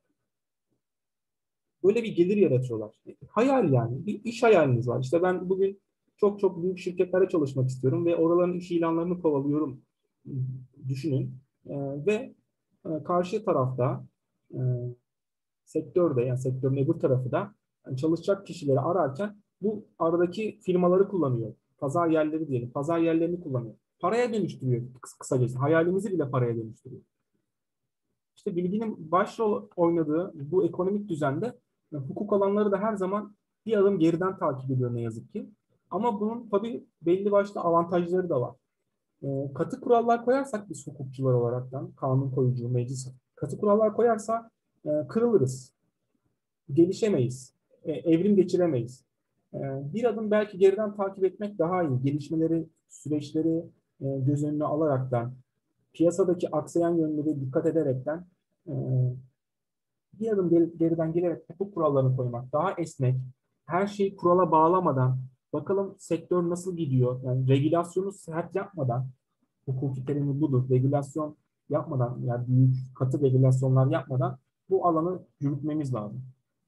Böyle bir gelir yaratıyorlar. Hayal yani. Bir iş hayaliniz var. İşte ben bugün çok çok büyük şirketlere çalışmak istiyorum ve oraların iş ilanlarını kovalıyorum. Düşünün. E, ve e, karşı tarafta e, sektörde yani sektörün öbür tarafı da yani çalışacak kişileri ararken bu aradaki firmaları kullanıyor. Pazar yerleri diyelim. Pazar yerlerini kullanıyor. Paraya dönüştürüyor kısacası. Hayalimizi bile paraya dönüştürüyor. İşte bilginin başrol oynadığı bu ekonomik düzende hukuk alanları da her zaman bir adım geriden takip ediyor ne yazık ki. Ama bunun tabii belli başlı avantajları da var. E, katı kurallar koyarsak biz hukukçular olaraktan, kanun koyucu, meclis katı kurallar koyarsa e, kırılırız. Gelişemeyiz. E, evrim geçiremeyiz. E, bir adım belki geriden takip etmek daha iyi. Gelişmeleri, süreçleri e, göz önüne alaraktan, piyasadaki aksayan yönleri dikkat ederekten e, bir adım geriden gelerek hukuk kurallarını koymak daha esnek, her şeyi kurala bağlamadan, bakalım sektör nasıl gidiyor, yani regülasyonu sert yapmadan, hukuki terimi budur, regülasyon yapmadan, yani büyük katı regülasyonlar yapmadan bu alanı yürütmemiz lazım.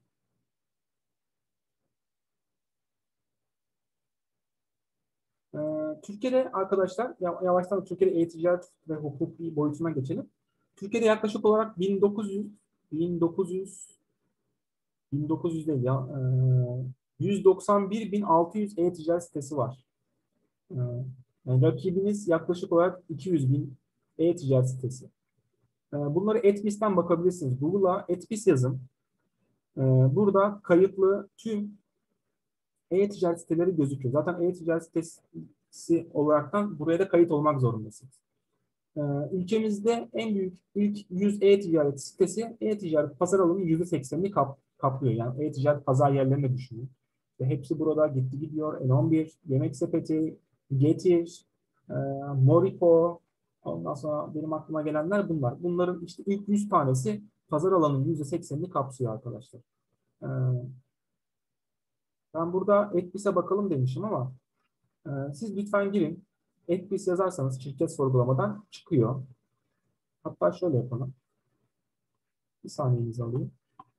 Ee, Türkiye'de arkadaşlar, yavaştan Türkiye'de e-ticaret ve hukuki boyutuna geçelim. Türkiye'de yaklaşık olarak bin dokuz yüz bin dokuz yüz bin dokuz yüz değil ya yüz doksan bir bin altı yüz e-ticaret sitesi var. Yani rakibiniz yaklaşık olarak iki yüz bin e-ticaret sitesi. Bunları Etbis'ten bakabilirsiniz. Google'a Etbis yazın. Burada kayıtlı tüm e-ticaret siteleri gözüküyor. Zaten e-ticaret sitesi olaraktan buraya da kayıt olmak zorundasınız. Ee, ülkemizde en büyük ilk yüz e-ticaret sitesi e-ticaret pazar alanının yüzde seksenini kap, kaplıyor. Yani e-ticaret pazar yerlerini düşünün. Ve hepsi burada gitti gidiyor. N on bir, Yemek Sepeti, Getir, e, Moripo, ondan sonra benim aklıma gelenler bunlar. Bunların işte ilk yüz tanesi pazar alanının yüzde seksenini kapsıyor arkadaşlar. Ee, ben burada Ekbis'e bakalım demişim ama e, siz lütfen girin. Ekbis yazarsanız şirket sorgulamadan çıkıyor. Hatta şöyle yapalım. Bir saniyenizi alayım.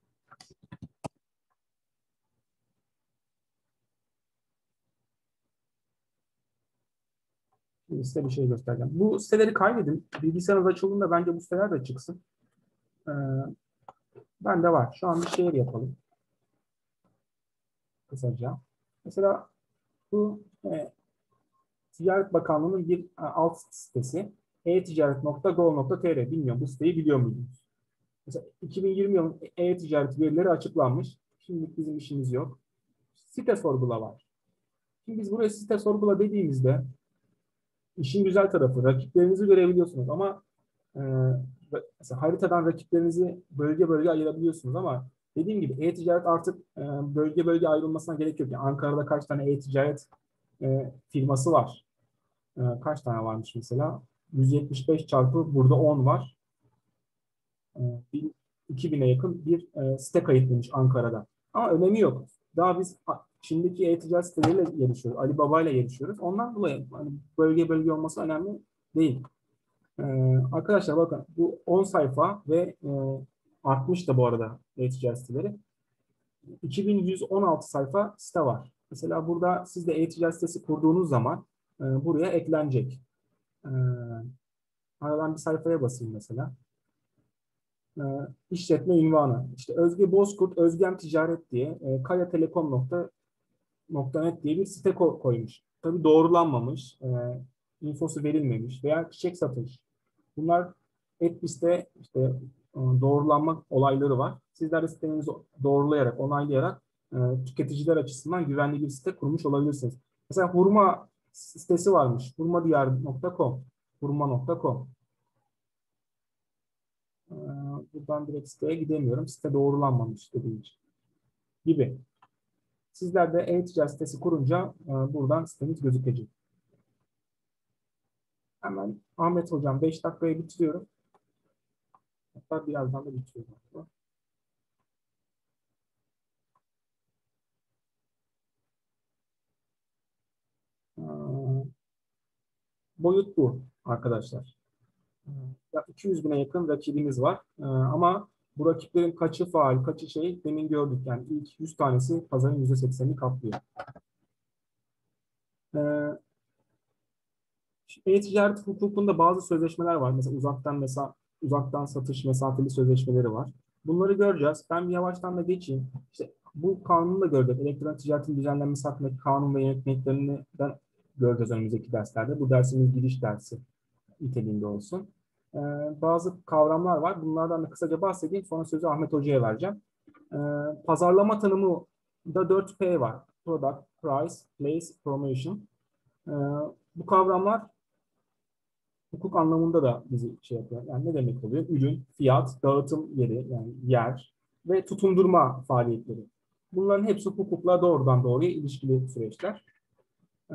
Şimdi size bir şey göstereceğim. Bu siteleri kaydedin. Bilgisayarınız açıldığında bence bu siteler de çıksın. Ee, ben de var. Şu an bir şehir yapalım. Kısaca. Mesela bu e, Ticaret Bakanlığı'nın bir e, alt sitesi e ticaret nokta gov nokta tr. Bilmiyorum bu siteyi biliyor muydunuz? Mesela iki bin yirmi yılın e-ticaret verileri açıklanmış. Şimdi bizim işimiz yok. Site sorgula var. Şimdi biz buraya site sorgula dediğimizde işin güzel tarafı rakiplerinizi görebiliyorsunuz ama e, mesela haritadan rakiplerinizi bölge bölge ayırabiliyorsunuz ama dediğim gibi e-ticaret artık e, bölge bölge ayrılmasına gerek yok. Yani Ankara'da kaç tane e-ticaret e, firması var? E, kaç tane varmış mesela? yüz yetmiş beş çarpı burada on var. E, iki bine yakın bir e, site kayıtlıymış Ankara'da. Ama önemi yok. Daha biz Çin'deki e-ticaret siteleriyle yarışıyoruz. Alibaba ile yarışıyoruz. Ondan dolayı hani bölge bölge olması önemli değil. Ee, arkadaşlar bakın bu on sayfa ve e, artmış da bu arada e-ticaret siteleri. iki bin yüz on altı sayfa site var. Mesela burada siz de e-ticaret sitesi kurduğunuz zaman e, buraya eklenecek. E, aradan bir sayfaya basayım mesela. E, işletme ünvanı. İşte Özge Bozkurt, Özgem Ticaret diye e, kayatelekom nokta net diye bir site ko koymuş. Tabii doğrulanmamış, e, infosu verilmemiş veya çiçek satış. Bunlar Ekbis'te işte e, doğrulanma olayları var. Sizler de sitenizi doğrulayarak, onaylayarak e, tüketiciler açısından güvenli bir site kurmuş olabilirsiniz. Mesela hurma sitesi varmış. hurmadiyar nokta com hurma nokta com e, buradan direkt siteye gidemiyorum. Site doğrulanmamış dediğim için. Gibi. Sizler de e-ticaret sitesi kurunca e, buradan siteniz gözükecek. Hemen Ahmet Hocam beş dakikaya bitiriyorum. Hatta birazdan da bitiriyorum. Ee, boyut bu arkadaşlar. Ya iki yüz bine yakın rakibimiz var. Ee, ama bu rakiplerin kaçı faal, kaçı şey demin gördük. Yani ilk yüz tanesi pazarın yüzde seksenini kaplıyor. Ee, E-ticaret hukukunda bazı sözleşmeler var. Mesela uzaktan mesela uzaktan satış mesafeli sözleşmeleri var. Bunları göreceğiz. Ben bir yavaştan da geçeyim. İşte bu kanunu da göreceğiz. Elektronik ticaretin düzenlenmesi hakkındaki kanun ve yönetmeliklerinden göreceğiz önümüzdeki derslerde. Bu dersimiz giriş dersi niteliğinde olsun. Ee, bazı kavramlar var. Bunlardan da kısaca bahsedeyim. Sonra sözü Ahmet Hoca'ya vereceğim. Ee, pazarlama tanımı da dört P var. Product, Price, Place, Promotion. Ee, bu kavramlar hukuk anlamında da bizi şey yapıyor. Yani ne demek oluyor? Ürün, fiyat, dağıtım yeri, yani yer ve tutundurma faaliyetleri. Bunların hepsi hukukla doğrudan doğruya ilişkili süreçler. Ee,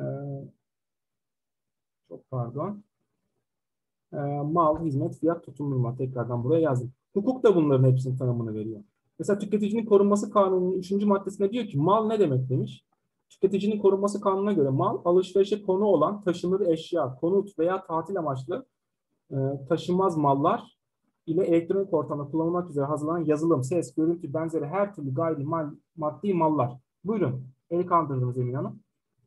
çok pardon. Ee, mal, hizmet, fiyat, tutundurma. Tekrardan buraya yazdım. Hukuk da bunların hepsinin tanımını veriyor. Mesela Tüketicinin Korunması Kanunu'nun üçüncü maddesinde diyor ki mal ne demek demiş. Tüketicinin Korunması Kanunu'na göre mal alışverişe konu olan taşınır eşya, konut veya tatil amaçlı e, taşınmaz mallar ile elektronik ortamda kullanılmak üzere hazırlanan yazılım, ses, görüntü benzeri her türlü gayri mal, maddi mallar. Buyurun. El kaldırdınız Emin Hanım.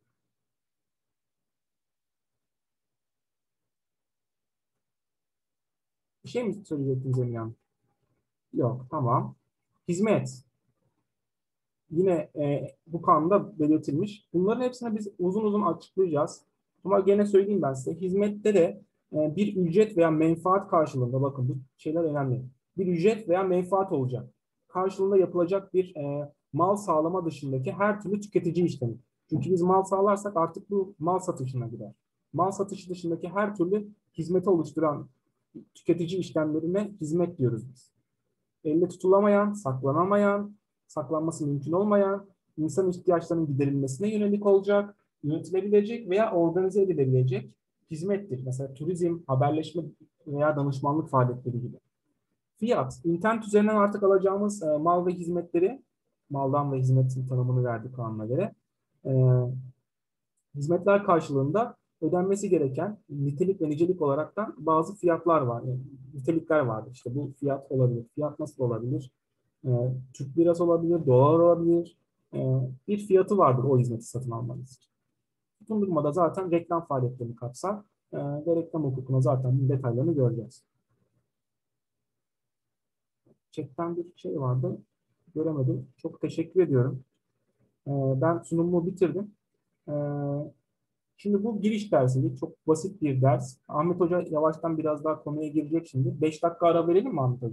Bir şey mi söyleyecektiniz Emin Hanım? Yok. Tamam. Hizmet. Yine e, bu kanunda belirtilmiş. Bunların hepsini biz uzun uzun açıklayacağız. Ama gene söyleyeyim ben size. Hizmette de e, bir ücret veya menfaat karşılığında, bakın bu şeyler önemli. Bir ücret veya menfaat olacak. Karşılığında yapılacak bir e, mal sağlama dışındaki her türlü tüketici işlemi. Çünkü biz mal sağlarsak artık bu mal satışına girer. Mal satışı dışındaki her türlü hizmeti oluşturan tüketici işlemlerine hizmet diyoruz biz. Elle tutulamayan, saklanamayan, saklanması mümkün olmayan, insan ihtiyaçlarının giderilmesine yönelik olacak, yönetilebilecek veya organize edilebilecek hizmettir. Mesela turizm, haberleşme veya danışmanlık faaliyetleri gibi. Fiyat, internet üzerinden artık alacağımız e, mal ve hizmetleri, maldan ve hizmetin tanımını verdik kanuna göre, e, hizmetler karşılığında ödenmesi gereken nitelik ve nicelik olaraktan bazı fiyatlar var. Yani nitelikler vardır. İşte bu fiyat olabilir. Fiyat nasıl olabilir? E, Türk lirası olabilir, dolar olabilir. E, bir fiyatı vardır o hizmeti satın almanız için. Tutundurmada zaten reklam faaliyetlerini kapsar e, ve reklam hukukuna zaten detaylarını göreceğiz. Chatten bir şey vardı. Göremedim. Çok teşekkür ediyorum. E, ben sunumumu bitirdim. E, Şimdi bu giriş dersiydi. Çok basit bir ders. Ahmet Hoca yavaştan biraz daha konuya girecek şimdi. Beş dakika ara verelim mi Ahmet Hoca?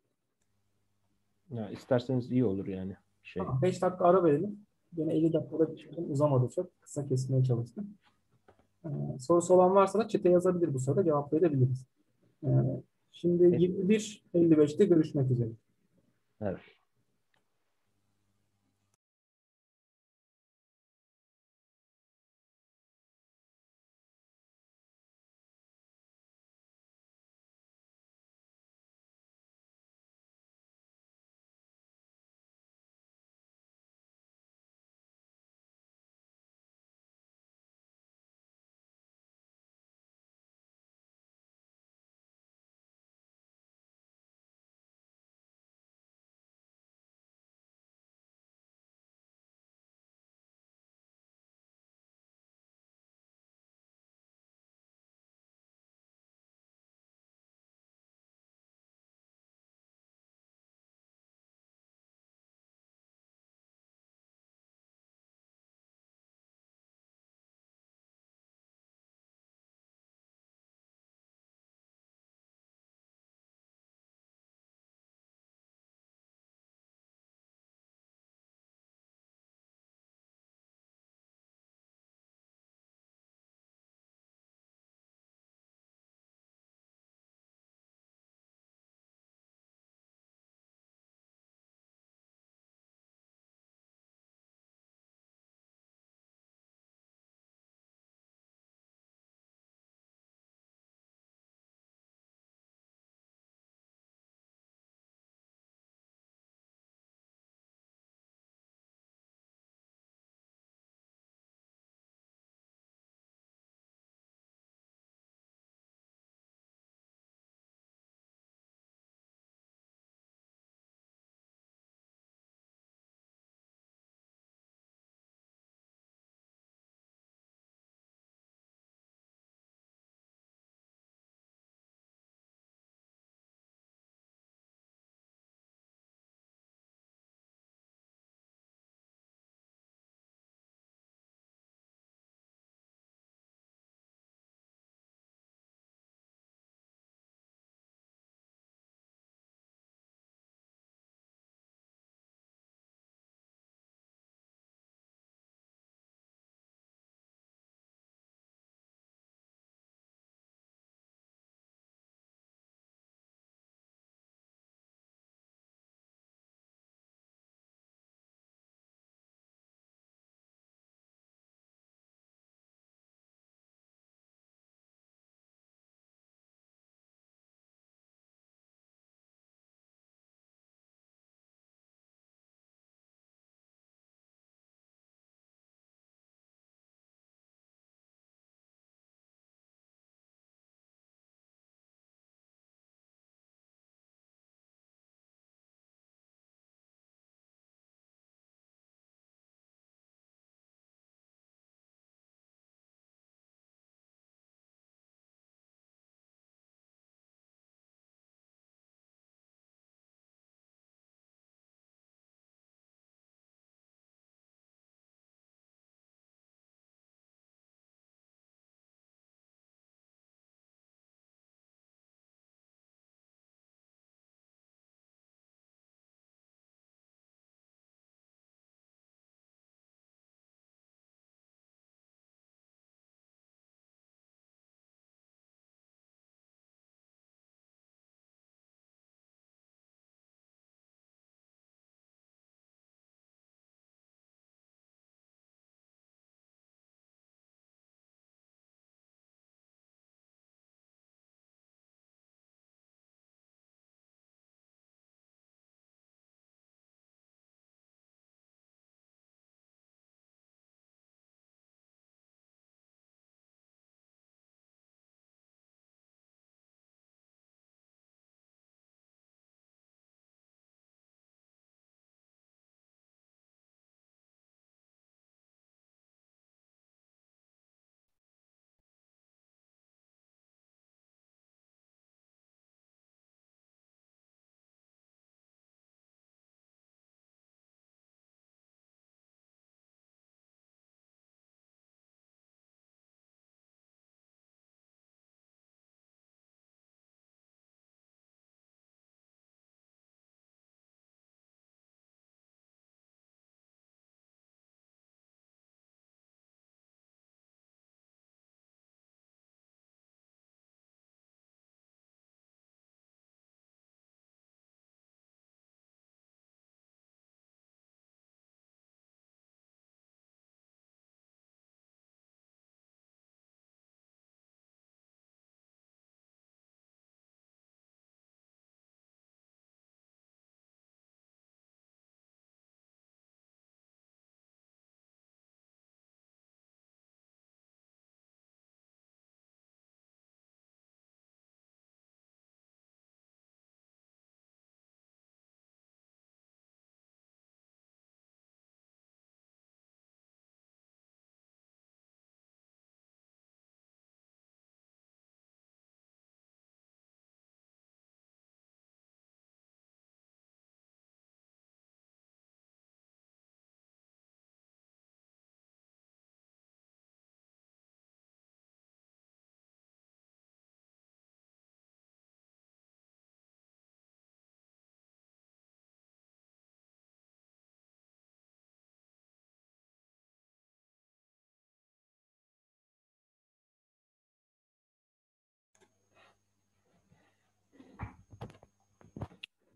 Ya isterseniz iyi olur yani. Şey. Tamam, beş dakika ara verelim. Yine elli dakikada bitirdim. Uzamadı çok. Kısa kesmeye çalıştım. Ee, sorusu olan varsa da chat'e yazabilir bu sırada. Cevaplayabiliriz. Ee, şimdi yirmi bir elli beşte görüşmek üzere. Evet.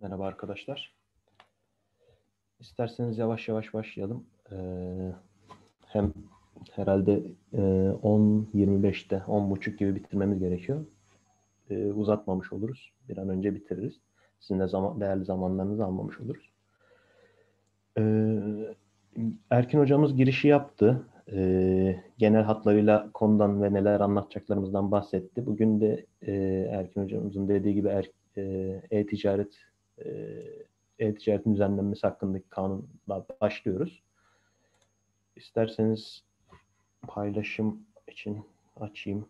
Merhaba arkadaşlar. İsterseniz yavaş yavaş başlayalım. Ee, hem herhalde e, on yirmi beşte, on buçuk gibi bitirmemiz gerekiyor. Ee, uzatmamış oluruz. Bir an önce bitiririz. Sizin de zaman, değerli zamanlarınızı almamış oluruz. Ee, Erkin hocamız girişi yaptı. Ee, genel hatlarıyla konudan ve neler anlatacaklarımızdan bahsetti. Bugün de e, Erkin hocamızın dediği gibi er, e, e-ticaret e, e-ticaretin düzenlenmesi hakkındaki kanunla başlıyoruz. İsterseniz paylaşım için açayım.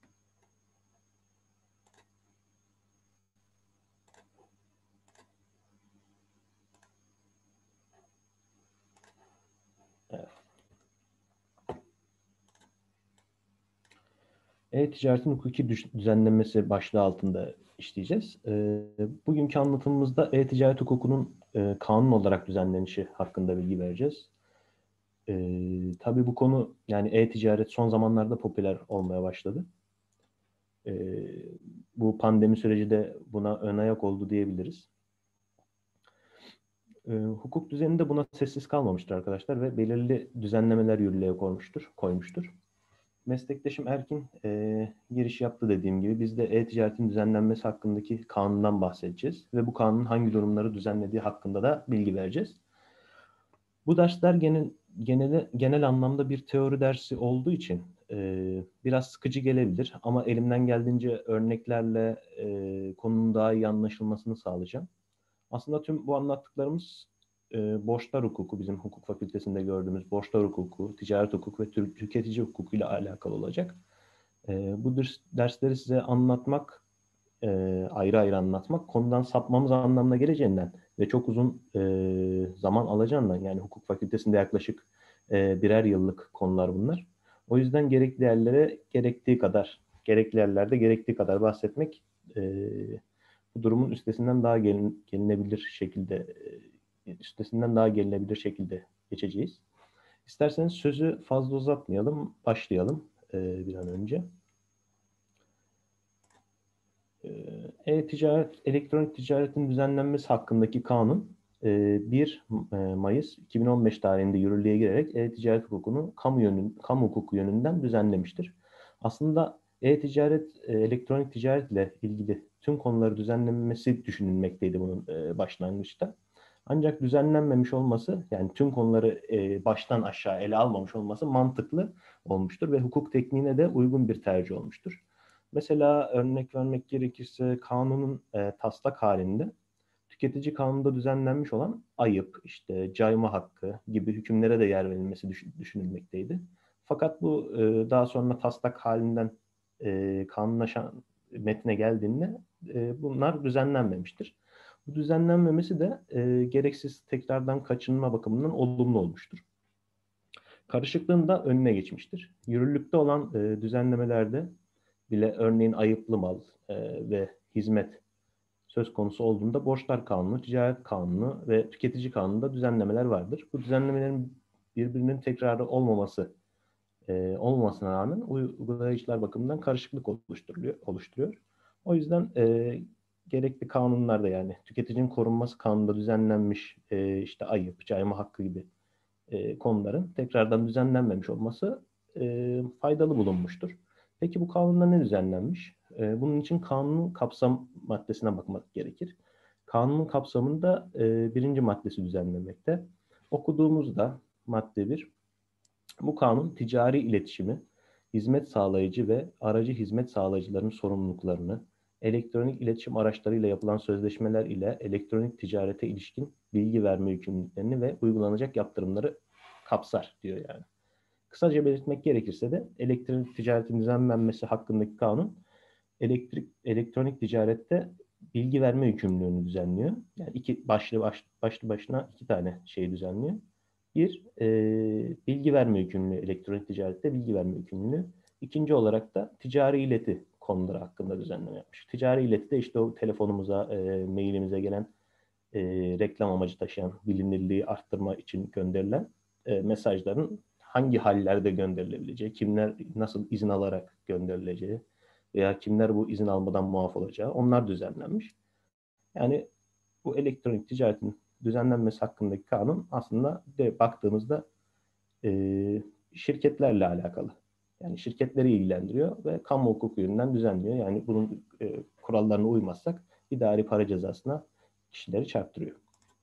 Evet. E-ticaretin hukuki düzenlenmesi başlığı altında işleyeceğiz. E, bugünkü anlatımımızda e-ticaret hukukunun e, kanun olarak düzenlenişi hakkında bilgi vereceğiz. E, tabii bu konu, yani e-ticaret son zamanlarda popüler olmaya başladı. E, bu pandemi süreci de buna ön ayak oldu diyebiliriz. E, hukuk düzeni de buna sessiz kalmamıştır arkadaşlar ve belirli düzenlemeler yürürlüğe koymuştur, koymuştur. Meslektaşım Erkin e, giriş yaptı dediğim gibi. Biz de e-ticaretin düzenlenmesi hakkındaki kanundan bahsedeceğiz. Ve bu kanunun hangi durumları düzenlediği hakkında da bilgi vereceğiz. Bu dersler genel, genel, genel anlamda bir teori dersi olduğu için e, biraz sıkıcı gelebilir. Ama elimden geldiğince örneklerle e, konunun daha iyi anlaşılmasını sağlayacağım. Aslında tüm bu anlattıklarımız e, borçlar hukuku, bizim hukuk fakültesinde gördüğümüz borçlar hukuku, ticaret hukuku ve tü- tüketici hukuku ile alakalı olacak. E, bu dersleri size anlatmak, e, ayrı ayrı anlatmak, konudan sapmamız anlamına geleceğinden ve çok uzun e, zaman alacağından, yani hukuk fakültesinde yaklaşık e, birer yıllık konular bunlar. O yüzden gerekli yerlere gerektiği kadar, gerekli yerlerde gerektiği kadar bahsetmek e, bu durumun üstesinden daha gelin, gelinebilir şekilde üstesinden daha gelinebilir şekilde geçeceğiz. İsterseniz sözü fazla uzatmayalım, başlayalım e, bir an önce. E-ticaret, elektronik ticaretin düzenlenmesi hakkındaki kanun bir Mayıs iki bin on beş tarihinde yürürlüğe girerek e-ticaret hukukunu kamu yönün, kamu hukuku yönünden düzenlemiştir. Aslında e-ticaret, elektronik ticaret ile ilgili tüm konuları düzenlenmesi düşünülmekteydi bunun başlangıçta. Ancak düzenlenmemiş olması, yani tüm konuları baştan aşağı ele almamış olması mantıklı olmuştur ve hukuk tekniğine de uygun bir tercih olmuştur. Mesela örnek vermek gerekirse kanunun e, taslak halinde tüketici kanununda düzenlenmiş olan ayıp, işte cayma hakkı gibi hükümlere de yer verilmesi düş- düşünülmekteydi. Fakat bu e, daha sonra taslak halinden e, kanunlaşan metne geldiğinde e, bunlar düzenlenmemiştir. Bu düzenlenmemesi de e, gereksiz tekrardan kaçınma bakımından olumlu olmuştur. Karışıklığın da önüne geçmiştir. Yürürlükte olan e, düzenlemelerde bile örneğin ayıplı mal e, ve hizmet söz konusu olduğunda borçlar kanunu, ticaret kanunu ve tüketici kanununda düzenlemeler vardır. Bu düzenlemelerin birbirinin tekrarı olmaması e, olmamasına rağmen uygulayıcılar bakımından karışıklık oluşturuyor. oluşturuyor. O yüzden e, gerekli kanunlarda, yani tüketicinin korunması kanununda düzenlenmiş e, işte ayıp, cayma hakkı gibi e, konuların tekrardan düzenlenmemiş olması e, faydalı bulunmuştur. Peki bu kanunda ne düzenlenmiş? E, bunun için kanunun kapsam maddesine bakmak gerekir. Kanunun kapsamında e, birinci maddesi düzenlenmekte. Okuduğumuzda madde bir, bu kanun ticari iletişimi, hizmet sağlayıcı ve aracı hizmet sağlayıcıların sorumluluklarını, elektronik iletişim araçlarıyla yapılan sözleşmeler ile elektronik ticarete ilişkin bilgi verme yükümlülüklerini ve uygulanacak yaptırımları kapsar diyor yani. Kısaca belirtmek gerekirse de elektronik ticaretin düzenlenmesi hakkındaki kanun elektrik elektronik ticarette bilgi verme yükümlülüğünü düzenliyor. Yani iki başlı baş, başlı başına iki tane şey düzenliyor. Bir, e, bilgi verme yükümlülüğü, elektronik ticarette bilgi verme yükümlülüğü. İkinci olarak da ticari ileti konuları hakkında düzenleme yapmış. Ticari ileti de işte o telefonumuza, e, mailimize gelen e, reklam amacı taşıyan, bilinirliği arttırma için gönderilen e, mesajların hangi hallerde gönderilebileceği, kimler nasıl izin alarak gönderileceği veya kimler bu izin almadan muaf olacağı, onlar düzenlenmiş. Yani Bu elektronik ticaretin düzenlenmesi hakkındaki kanun aslında de baktığımızda e, şirketlerle alakalı. Yani şirketleri ilgilendiriyor ve kamu hukuku yönünden düzenliyor. Yani bunun e, kurallarına uymazsak idari para cezasına kişileri çarptırıyor.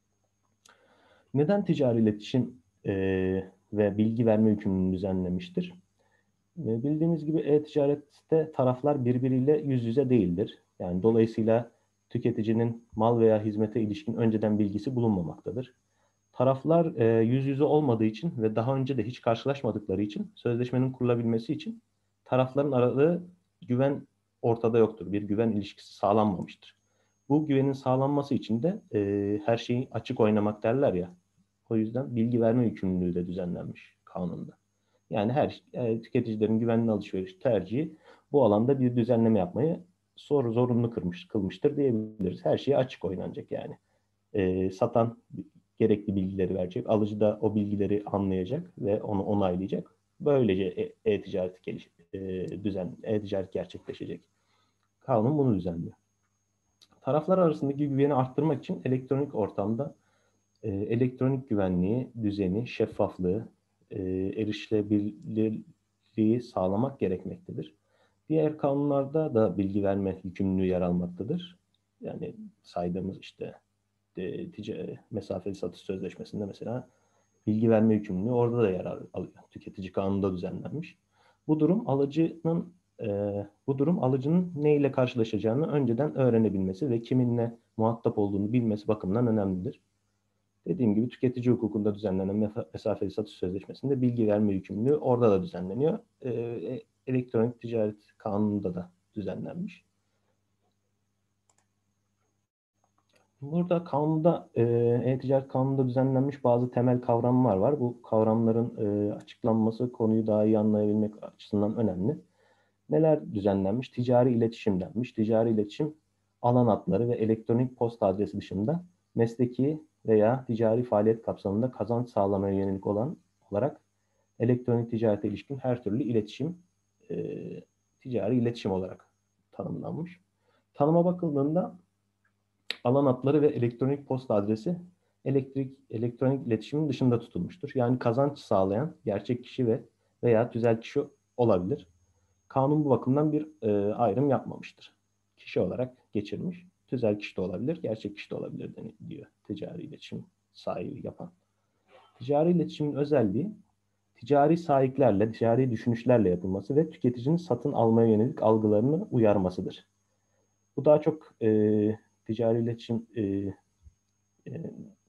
Neden ticari iletişim e, ve bilgi verme yükümlülüğünü düzenlemiştir? E, bildiğiniz gibi e-ticarette taraflar birbiriyle yüz yüze değildir. Yani dolayısıyla tüketicinin mal veya hizmete ilişkin önceden bilgisi bulunmamaktadır. Taraflar e, yüz yüze olmadığı için ve daha önce de hiç karşılaşmadıkları için sözleşmenin kurulabilmesi için tarafların aradığı güven ortada yoktur. Bir güven ilişkisi sağlanmamıştır. Bu güvenin sağlanması için de e, her şeyi açık oynamak derler ya. O yüzden bilgi verme yükümlülüğü de düzenlenmiş kanunda. Yani her e, tüketicilerin güvenli alışveriş tercihi bu alanda bir düzenleme yapmayı zor, zorunlu kılmış, kılmıştır diyebiliriz. Her şey açık oynanacak yani. E, satan gerekli bilgileri verecek, alıcı da o bilgileri anlayacak ve onu onaylayacak. Böylece e-ticaret geliş, e, düzen, e-ticaret gerçekleşecek. Kanun bunu düzenliyor. Taraflar arasındaki güveni arttırmak için elektronik ortamda e, elektronik güvenliği, düzeni, şeffaflığı, e, erişilebilirliği sağlamak gerekmektedir. Diğer kanunlarda da bilgi verme yükümlülüğü yer almaktadır. Yani saydığımız işte e, ticari, mesafeli satış sözleşmesinde mesela bilgi verme yükümlülüğü orada da yer alıyor. Tüketici kanununda düzenlenmiş. Bu durum alıcının e, bu durum alıcının ne ile karşılaşacağını önceden öğrenebilmesi ve kiminle muhatap olduğunu bilmesi bakımından önemlidir. Dediğim gibi tüketici hukukunda düzenlenen mesafeli satış sözleşmesinde bilgi verme yükümlülüğü orada da düzenleniyor. E, elektronik ticaret kanununda da düzenlenmiş. Burada kanunda, e-ticaret kanununda düzenlenmiş bazı temel kavramlar var. Bu kavramların e, açıklanması konuyu daha iyi anlayabilmek açısından önemli. Neler düzenlenmiş? Ticari iletişim denmiş. Ticari iletişim alan adları ve elektronik posta adresi dışında mesleki veya ticari faaliyet kapsamında kazanç sağlamaya yönelik olan olarak elektronik ticarete ilişkin her türlü iletişim e, ticari iletişim olarak tanımlanmış. Tanıma bakıldığında alan adları ve elektronik posta adresi elektrik, elektronik iletişimin dışında tutulmuştur. Yani kazanç sağlayan gerçek kişi ve veya tüzel kişi olabilir. Kanun bu bakımdan bir e, ayrım yapmamıştır. Kişi olarak geçirmiş. Tüzel kişi de olabilir, gerçek kişi de olabilir diyor ticari iletişim sahibi yapan. Ticari iletişimin özelliği ticari sahiplerle, ticari düşünüşlerle yapılması ve tüketicinin satın almaya yönelik algılarını uyarmasıdır. Bu daha çok e, ticari iletişim e, e,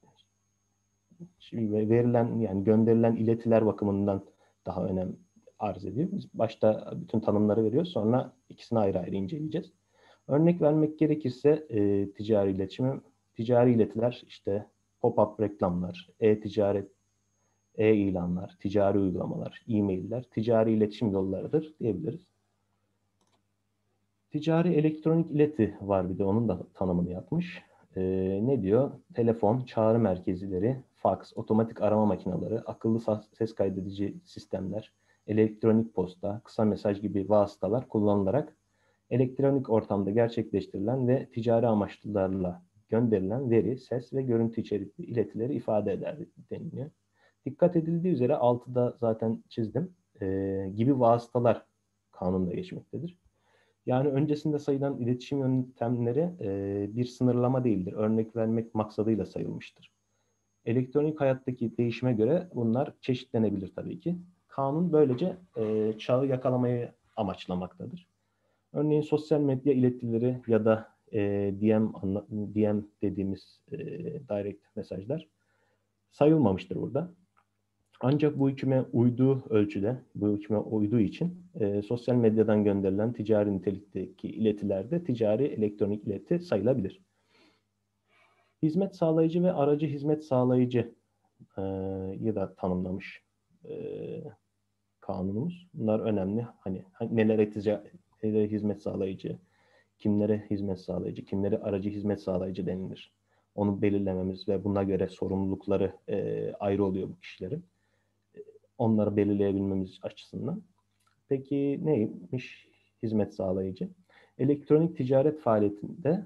verilen yani gönderilen iletiler bakımından daha önem arz ediyor. Biz başta bütün tanımları veriyoruz, sonra ikisini ayrı ayrı inceleyeceğiz. Örnek vermek gerekirse e, ticari iletişim, ticari iletiler işte pop-up reklamlar, e-ticaret, e-ilanlar, ticari uygulamalar, e-mailler, ticari iletişim yollarıdır diyebiliriz. Ticari elektronik ileti var bir de onun da tanımını yapmış. Ee, ne diyor? Telefon, çağrı merkezleri, fax, otomatik arama makineleri, akıllı ses kaydedici sistemler, elektronik posta, kısa mesaj gibi vasıtalar kullanılarak elektronik ortamda gerçekleştirilen ve ticari amaçlarla gönderilen veri, ses ve görüntü içerikli iletileri ifade eder deniliyor. Dikkat edildiği üzere altıda zaten çizdim. Ee, gibi vasıtalar kanunda geçmektedir. Yani öncesinde sayılan iletişim yöntemleri e, bir sınırlama değildir. Örnek vermek maksadıyla sayılmıştır. Elektronik hayattaki değişime göre bunlar çeşitlenebilir tabii ki. Kanun böylece e, çağı yakalamayı amaçlamaktadır. Örneğin sosyal medya iletileri ya da e, D M, D M dediğimiz e, direct mesajlar sayılmamıştır burada. Ancak bu hüküme uyduğu ölçüde, bu hüküme uyduğu için e, sosyal medyadan gönderilen ticari nitelikteki iletilerde ticari elektronik ileti sayılabilir. Hizmet sağlayıcı ve aracı hizmet sağlayıcı e, ya da tanımlamış e, kanunumuz. Bunlar önemli. Hani nelere, ticari, nelere hizmet sağlayıcı, kimlere hizmet sağlayıcı, kimlere aracı hizmet sağlayıcı denilir. Onu belirlememiz ve buna göre sorumlulukları e, ayrı oluyor bu kişilerin. Onları belirleyebilmemiz açısından. Peki neymiş hizmet sağlayıcı? Elektronik ticaret faaliyetinde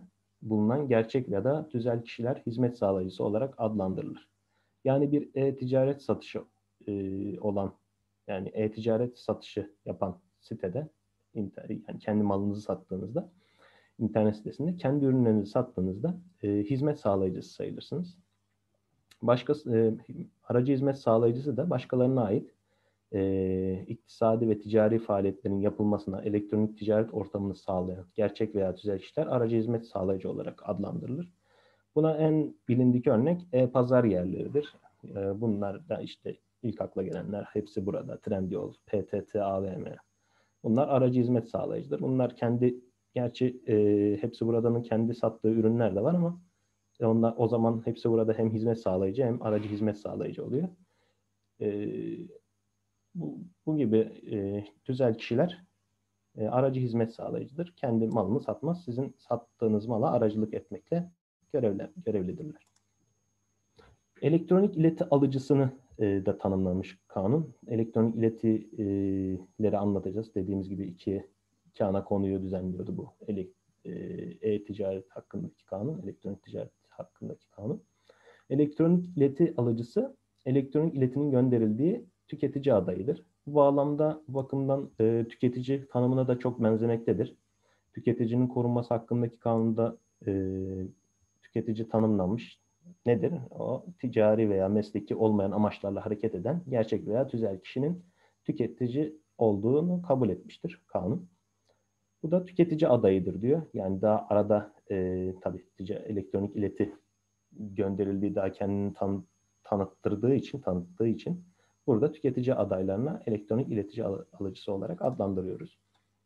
bulunan gerçek ya da tüzel kişiler hizmet sağlayıcısı olarak adlandırılır. Yani bir e-ticaret satışı e, olan, yani e-ticaret satışı yapan sitede, yani kendi malınızı sattığınızda, internet sitesinde kendi ürünlerinizi sattığınızda e, hizmet sağlayıcısı sayılırsınız. Başka e, aracı hizmet sağlayıcısı da başkalarına ait e, iktisadi ve ticari faaliyetlerin yapılmasına elektronik ticaret ortamını sağlayan gerçek veya tüzel kişiler aracı hizmet sağlayıcı olarak adlandırılır. Buna en bilindik örnek e-pazar yerleridir. E, bunlar da işte ilk akla gelenler hepsi burada. Trendyol, P T T, A V M. Bunlar aracı hizmet sağlayıcıdır. Bunlar kendi, gerçi e, hepsi buradanın kendi sattığı ürünler de var ama onlar, o zaman hepsi burada hem hizmet sağlayıcı hem aracı hizmet sağlayıcı oluyor. E, bu, bu gibi e, tüzel kişiler e, aracı hizmet sağlayıcıdır. Kendi malını satmaz. Sizin sattığınız mala aracılık etmekle görevli, görevlidirler. Elektronik ileti alıcısını e, da tanımlamış kanun. Elektronik iletileri anlatacağız. Dediğimiz gibi iki, iki ana konuyu düzenliyordu bu e-ticaret hakkındaki kanun, elektronik ticaret hakkındaki kanun. Elektronik ileti alıcısı, elektronik iletinin gönderildiği tüketici adayıdır. Bu bağlamda, bu bakımdan e, tüketici tanımına da çok benzemektedir. Tüketicinin korunması hakkındaki kanunda e, tüketici tanımlanmış. Nedir? O ticari veya mesleki olmayan amaçlarla hareket eden gerçek veya tüzel kişinin tüketici olduğunu kabul etmiştir kanun. Bu da tüketici adayıdır diyor. Yani daha arada e, tabii elektronik ileti gönderildiği, daha kendini tan tanıttırdığı için, tanıttığı için burada tüketici adaylarına elektronik iletici alıcısı olarak adlandırıyoruz.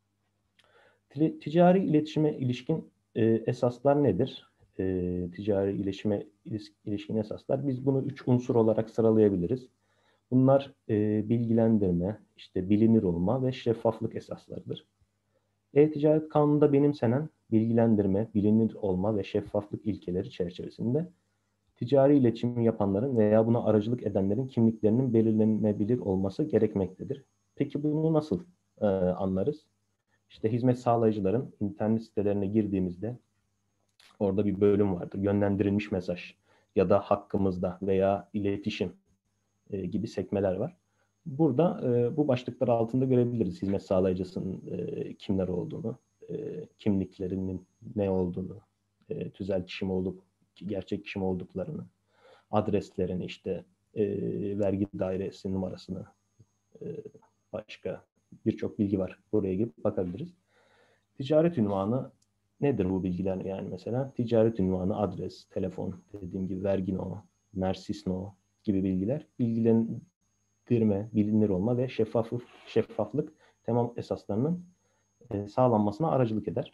Ticari iletişime ilişkin e, esaslar nedir? E, ticari iletişime ilişkin esaslar. Biz bunu üç unsur olarak sıralayabiliriz. Bunlar e, bilgilendirme, işte bilinir olma ve şeffaflık esaslarıdır. E-ticaret kanununda benimsenen bilgilendirme, bilinir olma ve şeffaflık ilkeleri çerçevesinde ticari iletişim yapanların veya buna aracılık edenlerin kimliklerinin belirlenebilir olması gerekmektedir. Peki bunu nasıl e, anlarız? İşte hizmet sağlayıcıların internet sitelerine girdiğimizde orada bir bölüm vardır. Yönlendirilmiş mesaj ya da hakkımızda veya iletişim e, gibi sekmeler var. Burada e, bu başlıklar altında görebiliriz hizmet sağlayıcısının e, kimler olduğunu, e, kimliklerinin ne olduğunu, e, tüzel kişi mi olup gerçek kişi mi olduklarını, adreslerini, işte e, vergi dairesi numarasını, e, başka birçok bilgi var. Buraya girip bakabiliriz. Ticaret ünvanı nedir bu bilgiler? Yani mesela ticaret ünvanı, adres, telefon, dediğim gibi vergi no, mersis no gibi bilgiler. Bilgilendirme, bilinir olma ve şeffaflık, şeffaflık temel esaslarının e, sağlanmasına aracılık eder.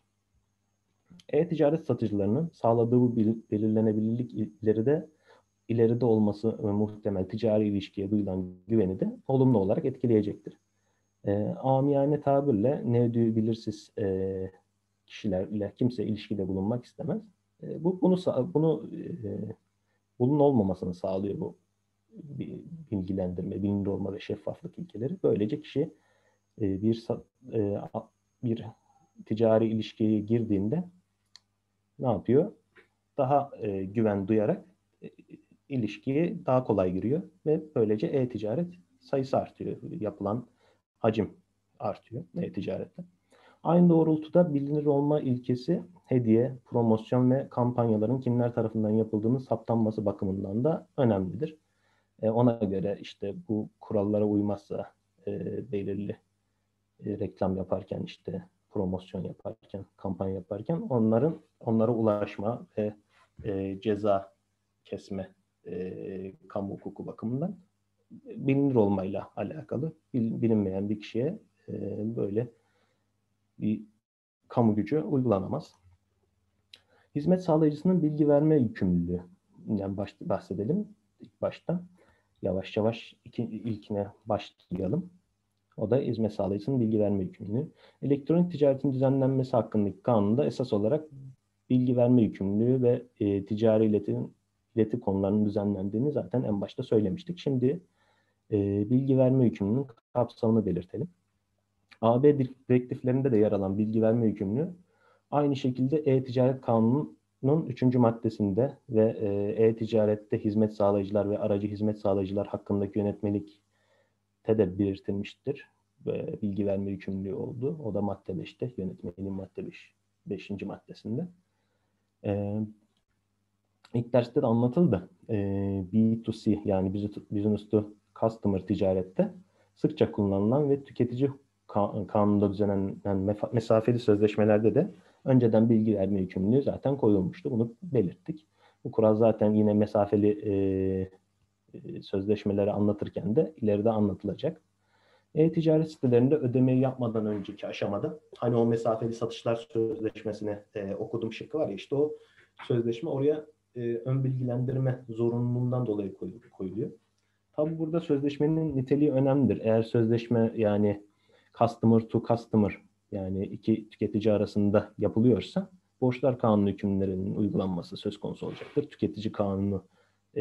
E-ticaret satıcılarının sağladığı bu belirlenebilirlik ileride ileride olması muhtemel ticari ilişkiye duyulan güveni de olumlu olarak etkileyecektir. E, amiyane tabirle nevdü belirsiz e, kişilerle kimse ilişkide bulunmak istemez. E, bu bunu bunu e, bunun olmamasını sağlıyor bu bilgilendirme, bilinir olma ve şeffaflık ilkeleri. Böylece kişi e, bir e, bir ticari ilişkiye girdiğinde ne yapıyor? Daha e, güven duyarak e, ilişkiye daha kolay giriyor ve böylece e-ticaret sayısı artıyor. Yapılan hacim artıyor e-ticarette. Aynı doğrultuda bilinir olma ilkesi hediye, promosyon ve kampanyaların kimler tarafından yapıldığını saptanması bakımından da önemlidir. E, ona göre işte bu kurallara uymazsa e, belirli e, reklam yaparken, işte promosyon yaparken, kampanya yaparken onların onlara ulaşma ve e, ceza kesme e, kamu hukuku bakımından bilinir olmayla alakalı. Bil, bilinmeyen bir kişiye e, böyle bir kamu gücü uygulanamaz. Hizmet sağlayıcısının bilgi verme yükümlülüğü. Yani baş, bahsedelim ilk başta. Yavaş yavaş iki, ilkine başlayalım. O da hizmet sağlayıcısının bilgi verme yükümlülüğü. Elektronik ticaretin düzenlenmesi hakkındaki kanunda esas olarak bilgi verme yükümlülüğü ve e, ticari iletim, ileti konularının düzenlendiğini zaten en başta söylemiştik. Şimdi e, bilgi verme yükümlülüğünün kapsamını belirtelim. A B direktiflerinde de yer alan bilgi verme yükümlülüğü aynı şekilde e-ticaret kanunun Kanunun üçüncü maddesinde ve e-ticarette hizmet sağlayıcılar ve aracı hizmet sağlayıcılar hakkındaki yönetmelikte de belirtilmiştir. Ve bilgi verme yükümlülüğü oldu. O da madde beşte, yönetmeliğin madde beş, beşinci maddesinde. Ee, ilk derste de anlatıldı. Ee, B iki C yani Business to Customer ticarette sıkça kullanılan ve tüketici kanununda düzenlenen mesafeli sözleşmelerde de önceden bilgi verme yükümlülüğü zaten koyulmuştu. Bunu belirttik. Bu kural zaten yine mesafeli e, sözleşmeleri anlatırken de ileride anlatılacak. E-ticaret sitelerinde ödemeyi yapmadan önceki aşamada hani o mesafeli satışlar sözleşmesine e, okudum şıkkı var ya, işte o sözleşme oraya e, ön bilgilendirme zorunluluğundan dolayı koyuluyor. Tabi burada sözleşmenin niteliği önemlidir. Eğer sözleşme yani customer to customer yani iki tüketici arasında yapılıyorsa borçlar kanunu hükümlerinin uygulanması söz konusu olacaktır. Tüketici kanunu e,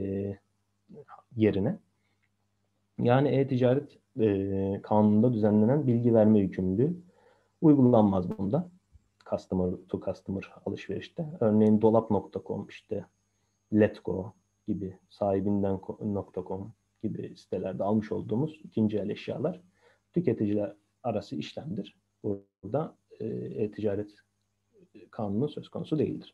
yerine. Yani e-ticaret e, kanununda düzenlenen bilgi verme yükümlülüğü uygulanmaz bunda. Customer to customer alışverişte. Örneğin dolap nokta com, işte Letgo gibi, sahibinden nokta com gibi sitelerde almış olduğumuz ikinci el eşyalar tüketiciler arası işlemdir. Burada e-ticaret kanunu söz konusu değildir.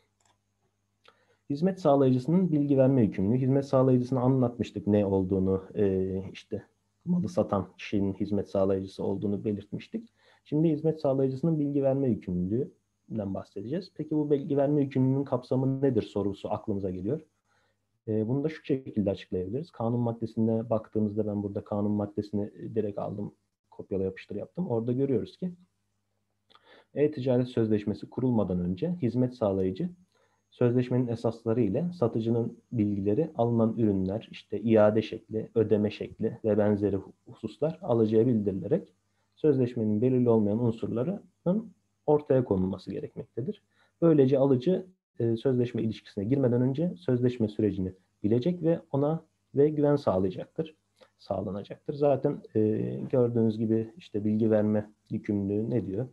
Hizmet sağlayıcısının bilgi verme yükümlülüğü. Hizmet sağlayıcısını anlatmıştık ne olduğunu, e, işte malı satan kişinin hizmet sağlayıcısı olduğunu belirtmiştik. Şimdi hizmet sağlayıcısının bilgi verme yükümlülüğünden bahsedeceğiz. Peki bu bilgi verme yükümlülüğünün kapsamı nedir sorusu aklımıza geliyor. E, bunu da şu şekilde açıklayabiliriz. Kanun maddesine baktığımızda ben burada kanun maddesini direkt aldım, kopyala yapıştır yaptım. Orada görüyoruz ki e-ticaret sözleşmesi kurulmadan önce hizmet sağlayıcı sözleşmenin esasları ile satıcının bilgileri, alınan ürünler, işte iade şekli, ödeme şekli ve benzeri hususlar alıcıya bildirilerek sözleşmenin belirli olmayan unsurlarının ortaya konulması gerekmektedir. Böylece alıcı e, sözleşme ilişkisine girmeden önce sözleşme sürecini bilecek ve ona ve güven sağlayacaktır, sağlanacaktır. Zaten e, gördüğünüz gibi işte bilgi verme yükümlülüğü ne diyor?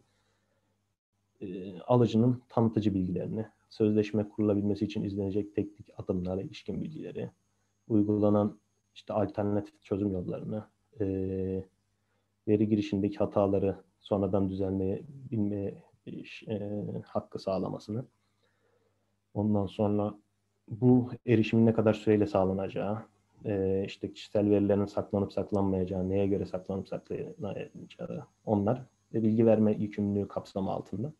E, alıcının tanıtıcı bilgilerini, sözleşme kurulabilmesi için izlenecek teknik adımlara ilişkin bilgileri, uygulanan işte alternatif çözüm yollarını, e, veri girişindeki hataları sonradan düzenleyebilme e, hakkı sağlamasını, ondan sonra bu erişimin ne kadar süreyle sağlanacağı, e, işte kişisel verilerin saklanıp saklanmayacağı, neye göre saklanıp saklanmayacağı, onlar ve bilgi verme yükümlülüğü kapsamı altında.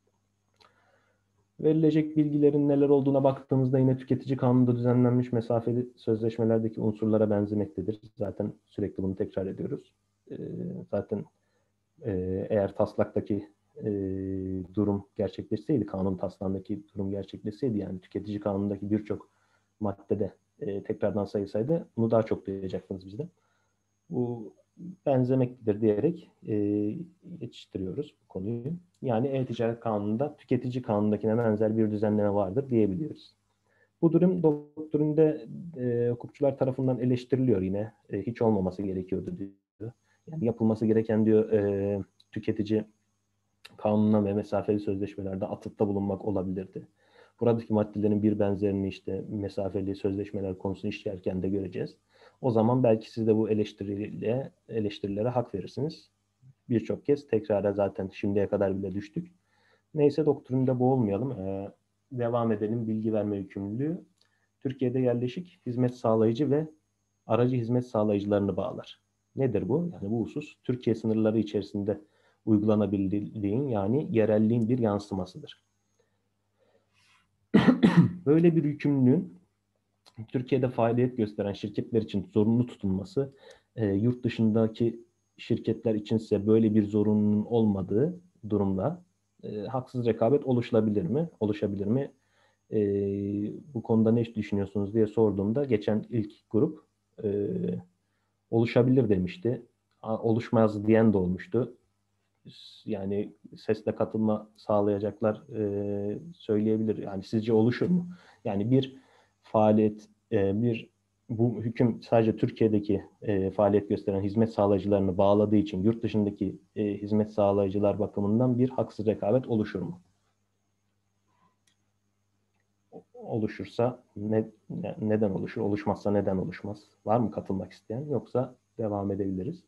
Verilecek bilgilerin neler olduğuna baktığımızda yine tüketici kanununda düzenlenmiş mesafeli sözleşmelerdeki unsurlara benzemektedir. Zaten sürekli bunu tekrar ediyoruz. Ee, zaten e, eğer taslaktaki e, durum gerçekleşseydi, kanun taslağındaki durum gerçekleşseydi, yani tüketici kanunundaki birçok maddede e, tekrardan sayılsaydı bunu daha çok duyacaktınız bizden. Bu benzemektedir diyerek e, geçiştiriyoruz bu konuyu. Yani e-ticaret kanununda tüketici kanunundakine benzer bir düzenleme vardır diyebiliyoruz. Bu durum doktrinde e, hukukçular tarafından eleştiriliyor yine. E, hiç olmaması gerekiyordu diyor. Yani yapılması gereken diyor e, tüketici kanununa ve mesafeli sözleşmelerde atıfta bulunmak olabilirdi. Buradaki maddelerin bir benzerini işte mesafeli sözleşmeler konusunu işlerken de göreceğiz. O zaman belki siz de bu eleştiriyle, eleştirilere hak verirsiniz. Birçok kez tekrara zaten şimdiye kadar bile düştük. Neyse doktrinde boğulmayalım. Ee, devam edelim. Bilgi verme yükümlülüğü. Türkiye'de yerleşik hizmet sağlayıcı ve aracı hizmet sağlayıcılarını bağlar. Nedir bu? Yani bu husus Türkiye sınırları içerisinde uygulanabildiğin yani yerelliğin bir yansımasıdır. Böyle bir yükümlülüğün Türkiye'de faaliyet gösteren şirketler için zorunlu tutulması, e, yurt dışındaki şirketler içinse böyle bir zorunluluğun olmadığı durumda e, haksız rekabet oluşabilir mi? Oluşabilir mi? E, bu konuda ne düşünüyorsunuz diye sorduğumda geçen ilk grup e, oluşabilir demişti. Oluşmaz diyen de olmuştu. Yani sesle katılma sağlayacaklar e, söyleyebilir. Yani sizce oluşur mu? Yani bir faaliyet, e, bir bu hüküm sadece Türkiye'deki e, faaliyet gösteren hizmet sağlayıcılarını bağladığı için yurt dışındaki e, hizmet sağlayıcılar bakımından bir haksız rekabet oluşur mu? oluşursa ne, neden oluşur? Oluşmazsa neden oluşmaz? Var mı katılmak isteyen? Yoksa devam edebiliriz.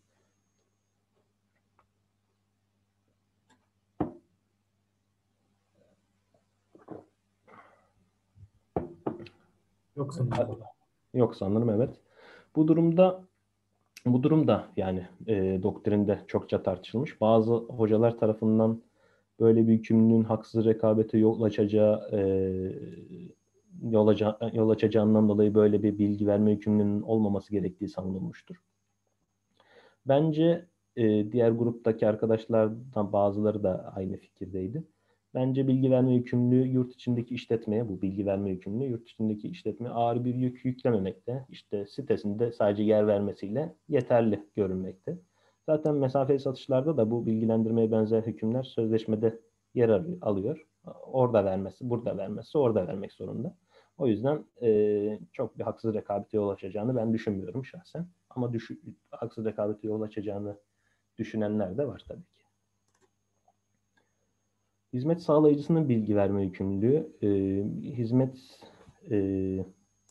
Yok sanırım. Yok sanırım, evet. Bu durumda bu durumda yani e, doktrinde çokça tartışılmış. Bazı hocalar tarafından böyle bir yükümlülüğün haksız rekabete yol açacağı e, yol, aca, yol açacağından dolayı böyle bir bilgi verme yükümlülüğünün olmaması gerektiği savunulmuştur. Bence e, diğer gruptaki arkadaşlardan bazıları da aynı fikirdeydi. Bence bilgi verme yükümlülüğü yurt içindeki işletmeye, bu bilgi verme yükümlülüğü yurt içindeki işletmeye ağır bir yük yüklememekte. İşte sitesinde sadece yer vermesiyle yeterli görünmekte. Zaten mesafeli satışlarda da bu bilgilendirmeye benzer hükümler sözleşmede yer alıyor. Orada vermesi, burada vermesi, orada vermek zorunda. O yüzden e, çok bir haksız rekabete yol açacağını ben düşünmüyorum şahsen. Ama düşü, haksız rekabete yol açacağını düşünenler de var tabii ki. Hizmet sağlayıcısının bilgi verme yükümlülüğü, e, hizmet e,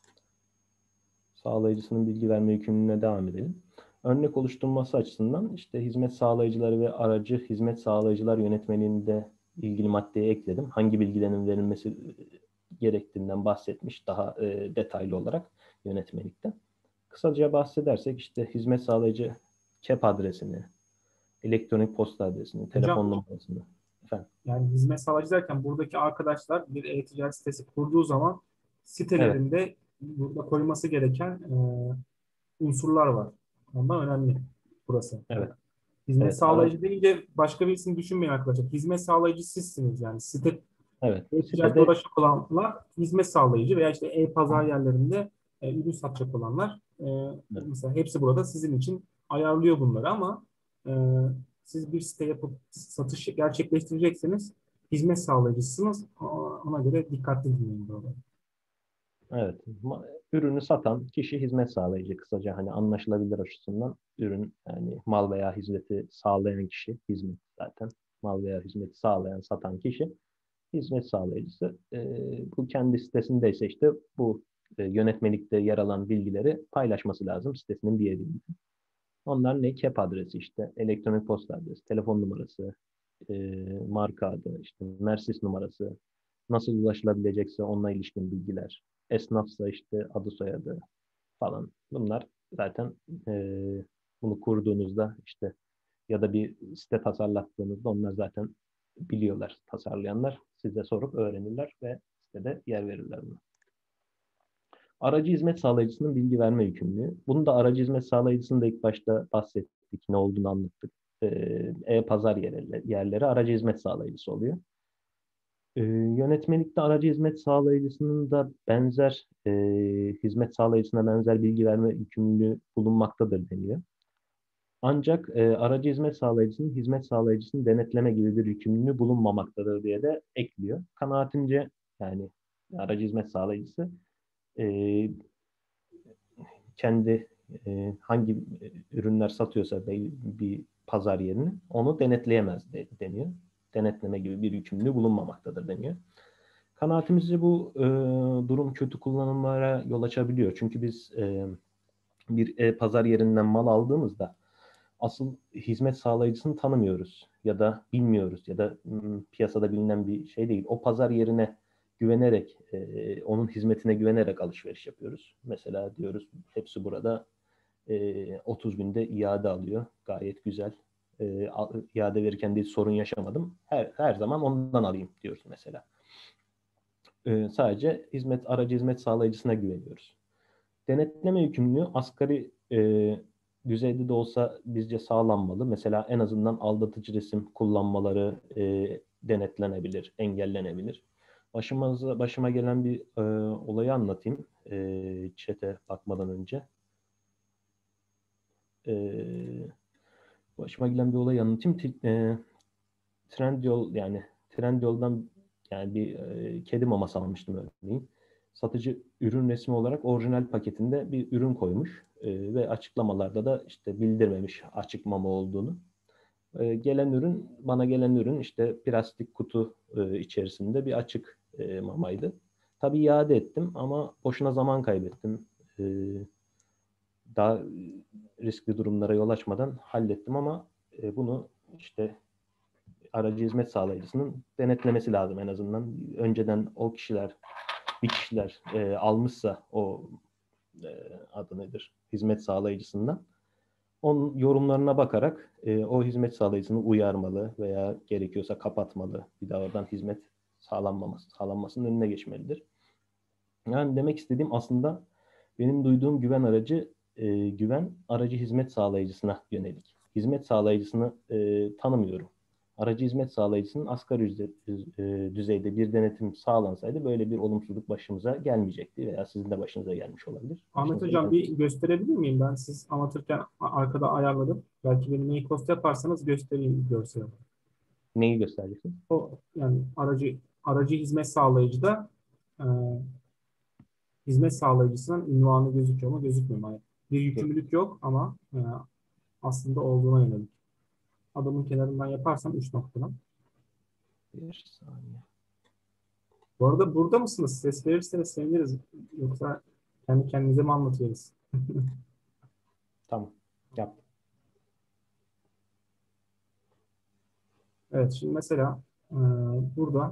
sağlayıcısının bilgi verme yükümlülüğüne devam edelim. Örnek oluşturulması açısından işte hizmet sağlayıcıları ve aracı hizmet sağlayıcılar yönetmeliğinde ilgili maddeye ekledim. Hangi bilgilerin verilmesi gerektiğinden bahsetmiş daha e, detaylı olarak yönetmelikte. Kısaca bahsedersek işte hizmet sağlayıcı cep adresini, elektronik posta adresini, telefon Hocam, numarasını. Efendim? yani hizmet sağlayıcı derken buradaki arkadaşlar bir e-ticaret sitesi kurduğu zaman Evet, sitelerinde burada koyması gereken e, unsurlar var. Ondan önemli burası. evet, Hizmet evet. Araç, sağlayıcı deyince başka birisini düşünmeyin arkadaşlar. Hizmet sağlayıcı sizsiniz yani. Site evet. e-ticaretle Sitede, uğraşacak olanlar hizmet sağlayıcı veya işte e-pazar yerlerinde e, ürün satacak olanlar. E, evet, mesela hepsi burada sizin için ayarlıyor bunları ama e, siz bir site yapıp satış gerçekleştirecekseniz hizmet sağlayıcısınız. Ona göre dikkatli dinleyin burada. evet. Ma- ürünü satan kişi hizmet sağlayıcı, kısaca hani anlaşılabilir açısından ürün yani mal veya hizmeti sağlayan kişi, hizmet zaten mal veya hizmeti sağlayan, satan kişi hizmet sağlayıcısı. E, bu kendi sitesindeyse işte bu e, yönetmelikte yer alan bilgileri paylaşması lazım sitesinin bir yerinde. Onlar ne? Cep adresi işte, elektronik posta adresi, telefon numarası, e, marka adı, işte Mersis numarası, nasıl ulaşılabilecekse onunla ilişkin bilgiler, esnafsa işte adı soyadı falan. Bunlar zaten e, bunu kurduğunuzda işte ya da bir site tasarlattığınızda onlar zaten biliyorlar tasarlayanlar. Size sorup öğrenirler ve sitede yer verirler buna. Aracı hizmet sağlayıcısının bilgi verme yükümlülüğü. Bunu da aracı hizmet sağlayıcısını da ilk başta bahsettik, ne olduğunu anlattık. Ee, E-pazar yerleri, yerleri aracı hizmet sağlayıcısı oluyor. Ee, yönetmelikte aracı hizmet sağlayıcısının da benzer e, hizmet sağlayıcısına benzer bilgi verme yükümlülüğü bulunmaktadır deniyor. Ancak e, aracı hizmet sağlayıcısının hizmet sağlayıcısını denetleme gibi bir yükümlülüğü bulunmamaktadır diye de ekliyor. Kanaatimce yani aracı hizmet sağlayıcısı e, kendi e, hangi ürünler satıyorsa bir, bir pazar yerini onu denetleyemez de, deniyor. Denetleme gibi bir yükümlülüğü bulunmamaktadır deniyor. Kanaatimizce bu e, durum kötü kullanımlara yol açabiliyor. Çünkü biz e, bir e, pazar yerinden mal aldığımızda asıl hizmet sağlayıcısını tanımıyoruz ya da bilmiyoruz ya da m, piyasada bilinen bir şey değil. O pazar yerine güvenerek, e, onun hizmetine güvenerek alışveriş yapıyoruz. Mesela diyoruz hepsi burada e, otuz günde iade alıyor. Gayet güzel. E, iade verirken de sorun yaşamadım. Her, her zaman ondan alayım diyoruz mesela. E, sadece hizmet aracı hizmet sağlayıcısına güveniyoruz. Denetleme yükümlülüğü asgari e, düzeyde de olsa bizce sağlanmalı. Mesela en azından aldatıcı resim kullanmaları e, denetlenebilir, engellenebilir. Başımıza, başıma gelen bir e, olayı anlatayım e, chat'e bakmadan önce. E, başıma gelen bir olayı anlatayım. T- e, Trendyol yani Trendyol'dan yani bir e, kedi maması almıştım örneğin. Satıcı ürün resmi olarak orijinal paketinde bir ürün koymuş e, ve açıklamalarda da işte bildirmemiş açık mama olduğunu. E, gelen ürün, bana gelen ürün işte plastik kutu e, içerisinde bir açık e, mamaydı. Tabii iade ettim ama boşuna zaman kaybettim. Ee, daha riskli durumlara yol açmadan hallettim ama e, bunu işte aracı hizmet sağlayıcısının denetlemesi lazım en azından. Önceden o kişiler, bir kişiler e, almışsa o e, adı nedir? Hizmet sağlayıcısından. Onun yorumlarına bakarak e, o hizmet sağlayıcısını uyarmalı veya gerekiyorsa kapatmalı. Bir daha oradan hizmet sağlanmaması, sağlanmasının önüne geçmelidir. Yani demek istediğim aslında benim duyduğum güven aracı e, güven aracı hizmet sağlayıcısına yönelik. Hizmet sağlayıcısını e, tanımıyorum. Aracı hizmet sağlayıcısının asgari ücret, e, düzeyde bir denetim sağlansaydı böyle bir olumsuzluk başımıza gelmeyecekti veya sizin de başınıza gelmiş olabilir. Ahmet Başınıza Hocam gelmiş. bir gösterebilir miyim? Ben siz anlatırken a- arkada ayarladım. Belki benim mail post yaparsanız göstereyim görsel. Neyi göstereceksin? O yani aracı aracı hizmet sağlayıcı da e, hizmet sağlayıcısının ünvanı gözüküyor mu gözükmüyor mu? Yani bir yükümlülük yok ama e, aslında olduğuna yönelik. Adamın kenarından yaparsam üç noktadan. Bir saniye. Bu arada burada mısınız? Ses verirseniz seviniriz. Yoksa kendi kendimize mi anlatıyoruz? Tamam. Yap. Evet, şimdi mesela e, burada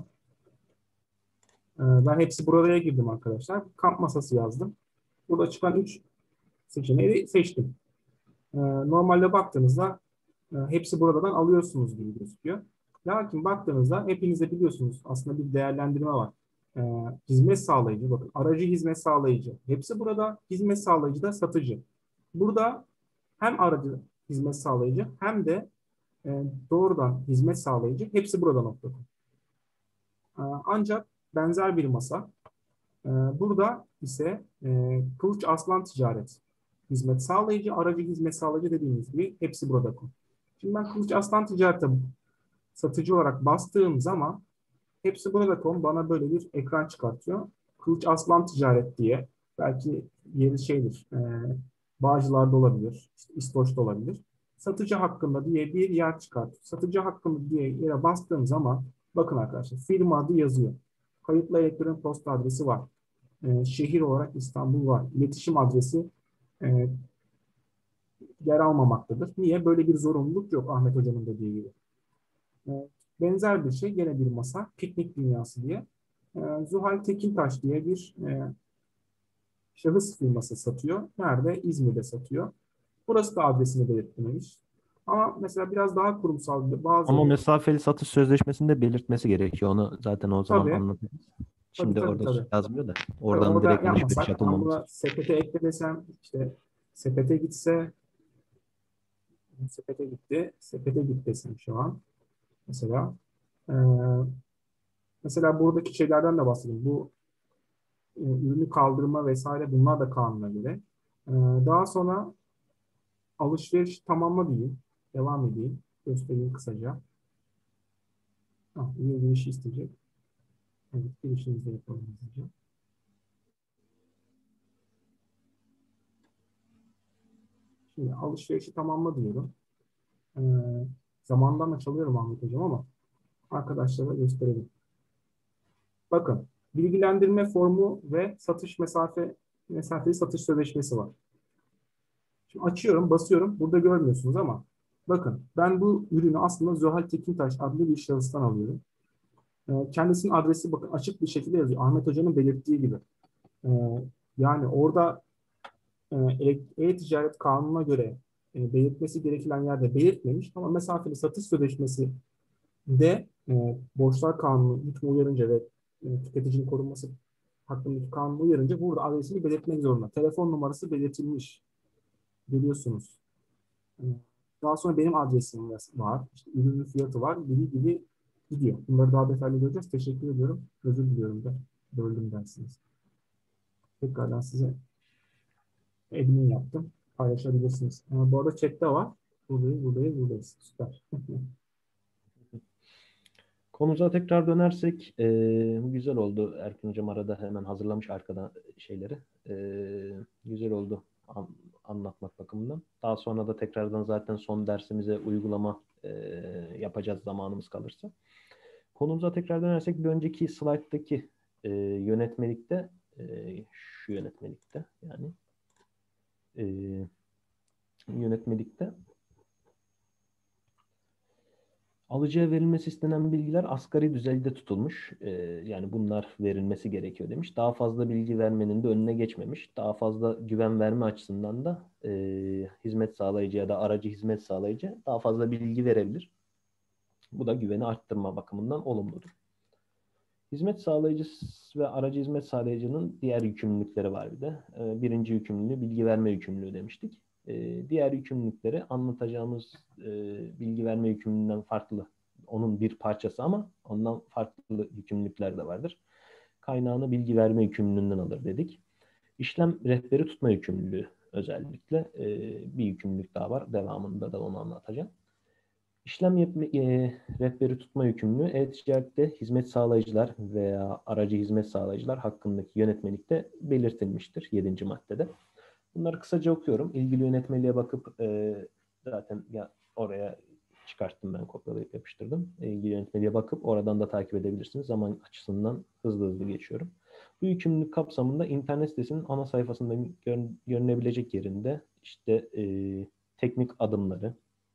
e, ben hepsi buraya girdim arkadaşlar. Kamp masası yazdım. Burada çıkan üç seçeneği seçtim. E, normalde baktığınızda e, hepsi buradan alıyorsunuz gibi gözüküyor. Lakin baktığınızda hepiniz de biliyorsunuz aslında bir değerlendirme var. E, hizmet sağlayıcı, bakın aracı hizmet sağlayıcı. Hepsi burada, hizmet sağlayıcı da satıcı. Burada hem aracı hizmet sağlayıcı hem de e, doğrudan hizmet sağlayıcı hepsi burada nokta com. E, ancak benzer bir masa. E, burada ise e, Kılıç Aslan Ticaret hizmet sağlayıcı, aracı hizmet sağlayıcı dediğimiz gibi hepsi burada com. Şimdi ben Kılıç Aslan Ticaret'e satıcı olarak bastığım zaman hepsi burada com bana böyle bir ekran çıkartıyor. Kılıç Aslan Ticaret diye belki yeri şeydir, e, Bağcılar'da olabilir, işte İstoç'ta olabilir. Satıcı hakkında diye bir yer çıkartıyor. Satıcı hakkında diye yere bastığım zaman bakın arkadaşlar firma adı yazıyor. Kayıtlı elektronik posta adresi var. E, şehir olarak İstanbul var. İletişim adresi e, yer almamaktadır. Niye? Böyle bir zorunluluk yok Ahmet Hoca'nın dediği gibi. E, benzer bir şey gene bir masa. Piknik Dünyası diye. E, Zuhal Tekintaş diye bir e, şahıs firması satıyor. Nerede? İzmir'de satıyor. Burası da adresini belirtmemiş. Ama mesela biraz daha kurumsal bazı Ama mesafeli satış sözleşmesinde belirtmesi gerekiyor. Onu zaten o zaman tabii anlatırız. tabii Şimdi tabii orada tabii. yazmıyor da. Tabii Oradan orada direkt alışveriş yapmasak ama yapılmaması. buna sepete ekle desem işte sepete gitse sepete gitti. Sepete git desem şu an. Mesela e, mesela buradaki şeylerden de bahsedeyim. Bu e, ürünü kaldırma vesaire bunlar da kanuna göre. E, daha sonra alışveriş tamamla diyeyim. Devam edeyim. Göstereyim kısaca. Ah, üye girişi isteyecek. Evet, girişimizi de yapalım hızlıca. Şimdi alışverişi tamamla diyorum. Ee, zamandan da çalıyorum Ahmet Hocam ama arkadaşlara gösterelim. Bakın, bilgilendirme formu ve satış mesafe mesafeli satış sözleşmesi var. Şimdi açıyorum, basıyorum. Burada görmüyorsunuz ama bakın ben bu ürünü aslında Zuhal Tekintaş adlı bir şahıstan alıyorum. Ee, kendisinin adresi bakın açık bir şekilde yazıyor. Ahmet Hoca'nın belirttiği gibi. Ee, yani orada e, e-ticaret kanununa göre e, belirtmesi gereken yerde belirtmemiş ama mesafeli satış sözleşmesi de e, borçlar kanunu hükmü uyarınca ve e, tüketicinin korunması hakkındaki kanunu uyarınca burada adresini belirtmek zorunda. Telefon numarası belirtilmiş. Biliyorsunuz. E, daha sonra benim adresim var. İşte ürünün fiyatı var. Gibi gibi gidiyor. Bunları daha detaylı göreceğiz. Teşekkür ediyorum. Özür diliyorum da. Böldüm dersiniz. Tekrardan size admin yaptım. Paylaşabilirsiniz. Ama bu arada chatte var. Buradayız, buradayız, buradayız. Süper. Konumuza tekrar dönersek e, güzel oldu. Erkin Hocam arada hemen hazırlamış arkada şeyleri. E, güzel oldu an, anlatmak bakımından. Daha sonra da tekrardan zaten son dersimize uygulama e, yapacağız zamanımız kalırsa. Konumuza tekrar dönersek bir önceki slayttaki e, yönetmelikte e, şu yönetmelikte yani e, yönetmelikte alıcıya verilmesi istenen bilgiler asgari düzeyde tutulmuş. Ee, yani bunlar verilmesi gerekiyor demiş. Daha fazla bilgi vermenin de önüne geçmemiş. Daha fazla güven verme açısından da e, hizmet sağlayıcı ya da aracı hizmet sağlayıcı daha fazla bilgi verebilir. Bu da güveni arttırma bakımından olumludur. Hizmet sağlayıcı ve aracı hizmet sağlayıcının diğer yükümlülükleri var bir de. Ee, birinci yükümlülüğü bilgi verme yükümlülüğü demiştik. Ee, diğer yükümlülükleri anlatacağımız e, bilgi verme yükümlülüğünden farklı. Onun bir parçası ama ondan farklı yükümlülükler de vardır. Kaynağını bilgi verme yükümlülüğünden alır dedik. İşlem rehberi tutma yükümlülüğü özellikle e, bir yükümlülük daha var. Devamında da onu anlatacağım. İşlem yapma, e, rehberi tutma yükümlülüğü e-ticarette hizmet sağlayıcılar veya aracı hizmet sağlayıcılar hakkındaki yönetmelikte belirtilmiştir yedinci maddede. Bunları kısaca okuyorum. İlgili yönetmeliğe bakıp e, zaten ya oraya çıkarttım ben kopyalayıp yapıştırdım. İlgili yönetmeliğe bakıp oradan da takip edebilirsiniz. Zaman açısından hızlı hızlı geçiyorum. Bu yükümlülük kapsamında internet sitesinin ana sayfasında gör, görünebilecek yerinde işte e, teknik adımları,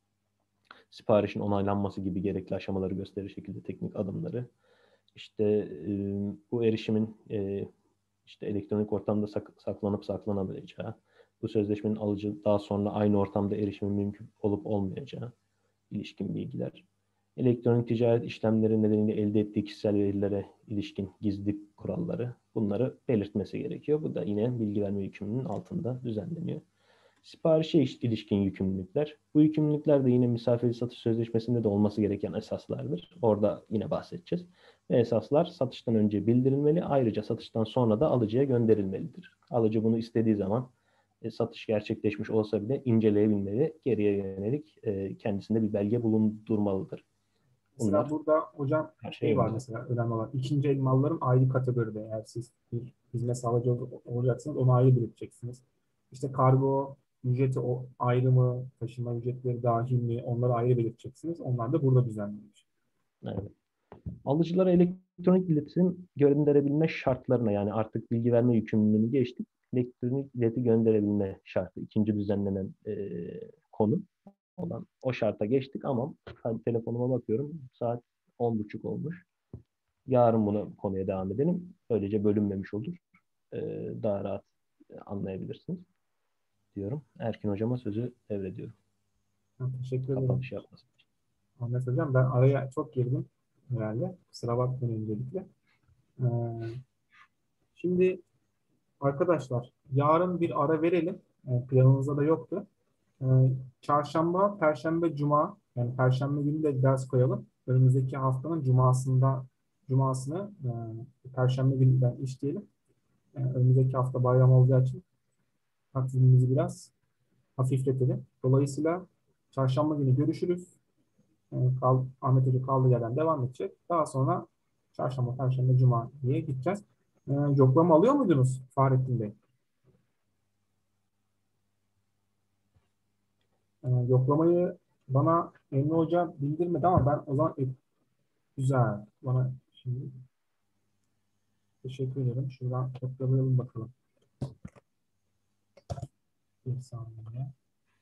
siparişin onaylanması gibi gerekli aşamaları gösterir şekilde teknik adımları, işte e, bu erişimin e, işte elektronik ortamda sak- saklanıp saklanamayacağı, bu sözleşmenin alıcı daha sonra aynı ortamda erişimin mümkün olup olmayacağı ilişkin bilgiler, elektronik ticaret işlemleri nedeniyle elde ettiği kişisel verilere ilişkin gizlilik kuralları, bunları belirtmesi gerekiyor. Bu da yine bilgi verme yükümlülüğünün altında düzenleniyor. Siparişe ilişkin yükümlülükler. Bu yükümlülükler de yine misafir satış sözleşmesinde de olması gereken esaslardır. Orada yine bahsedeceğiz. Ve esaslar satıştan önce bildirilmeli. Ayrıca satıştan sonra da alıcıya gönderilmelidir. Alıcı bunu istediği zaman e, satış gerçekleşmiş olsa bile inceleyebilmeli. Geriye yönelik e, kendisinde bir belge bulundurmalıdır. Mesela Bunlar burada hocam her şey şey var önemli. mesela önemli olan. İkinci el malların ayrı kategoride. Eğer siz bir hizmet sağlayıcı ol- olacaksınız onu ayrı belirteceksiniz. İşte kargo ücreti o ayrı mı, taşıma ücretleri dahil mi onları ayrı belirteceksiniz. Onlar da burada düzenlenmiş. Evet. Alıcılara elektronik iletişim gönderebilme şartlarına yani artık bilgi verme yükümlülüğünü geçtik. Elektronik ileti gönderebilme şartı ikinci düzenlenen e, konu olan o şarta geçtik ama hani telefonuma bakıyorum saat on buçuk olmuş. Yarın bunu konuya devam edelim. Böylece bölünmemiş olur. E, daha rahat anlayabilirsiniz diyorum. Erkin hocama sözü devrediyorum. Ha, teşekkür ederim. Kapanış yapmasın. Ahmet hocam ben araya çok girdim herhalde. Kusura bakmayın öncelikle. Ee, şimdi arkadaşlar yarın bir ara verelim. Ee, planımızda da yoktu. Ee, çarşamba, perşembe, cuma yani perşembe günü de ders koyalım. Önümüzdeki haftanın cumasında cumasını e, perşembe gününden işleyelim. E, önümüzdeki hafta bayram olacağı için takvimimizi biraz hafifletelim. Dolayısıyla çarşamba günü görüşürüz. E, kal, Ahmet Hoca kaldığı yerden devam edecek. Daha sonra çarşamba, perşembe, cuma diye gideceğiz. E, yoklama alıyor muydunuz Fahrettin Bey? E, yoklamayı bana Emre Hoca bildirmedi ama ben o zaman e, güzel. Bana şimdi teşekkür ederim. Şuradan kopyalayalım bakalım. Bir saniye.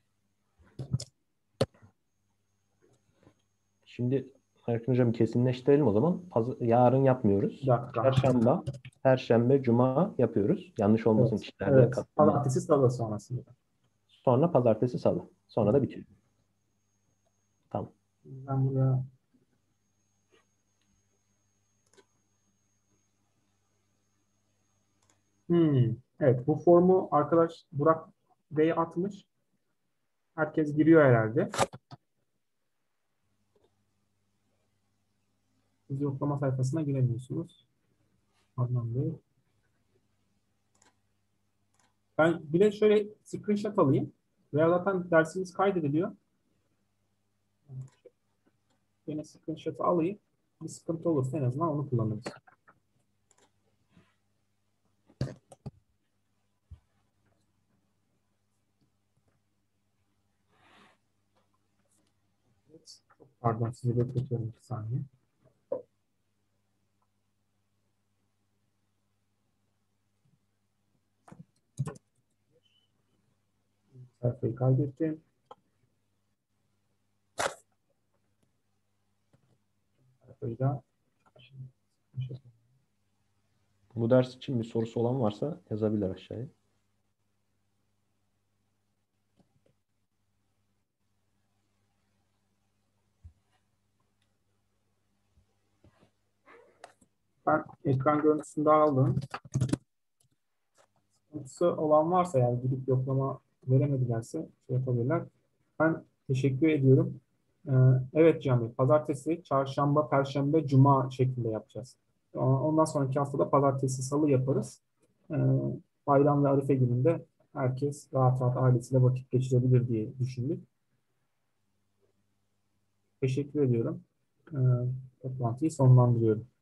Şimdi Erkin hocam kesinleştirelim o zaman. Paz- yarın yapmıyoruz. Bir dakika. Çarşamba, Perşembe, Cuma yapıyoruz. Yanlış olmasın Evet. kişilerde Evet. katılma. Pazartesi salı sonrasında. Sonra Pazartesi, Salı. Sonra da bitiyor. Tamam. Ben buraya Hmm. Evet, bu formu arkadaş Burak Bey atmış. Herkes giriyor herhalde. Siz yoklama sayfasına giremiyorsunuz. Adnan Bey. Ben bir de şöyle screenshot alayım. Veya zaten dersimiz kaydediliyor. Yine screenshot alayım. Bir sıkıntı olursa en azından onu kullanırız. Evet. Çok pardon sizi bekletiyorum bir saniye. Sayfayı kaydettim. Sayfayı da Bu ders için bir sorusu olan varsa yazabilir aşağıya. ben ekran görüntüsünü de aldım. Sıkıntısı olan varsa yani gidip yoklama veremedilerse şey yapabilirler. Ben teşekkür ediyorum. Ee, evet Can Bey, pazartesi, çarşamba, perşembe, cuma şeklinde yapacağız. Ondan sonraki haftada pazartesi, salı yaparız. Ee, Bayram ve Arife gününde herkes rahat rahat ailesiyle vakit geçirebilir diye düşündük. Teşekkür ediyorum. Ee, Toplantıyı sonlandırıyorum.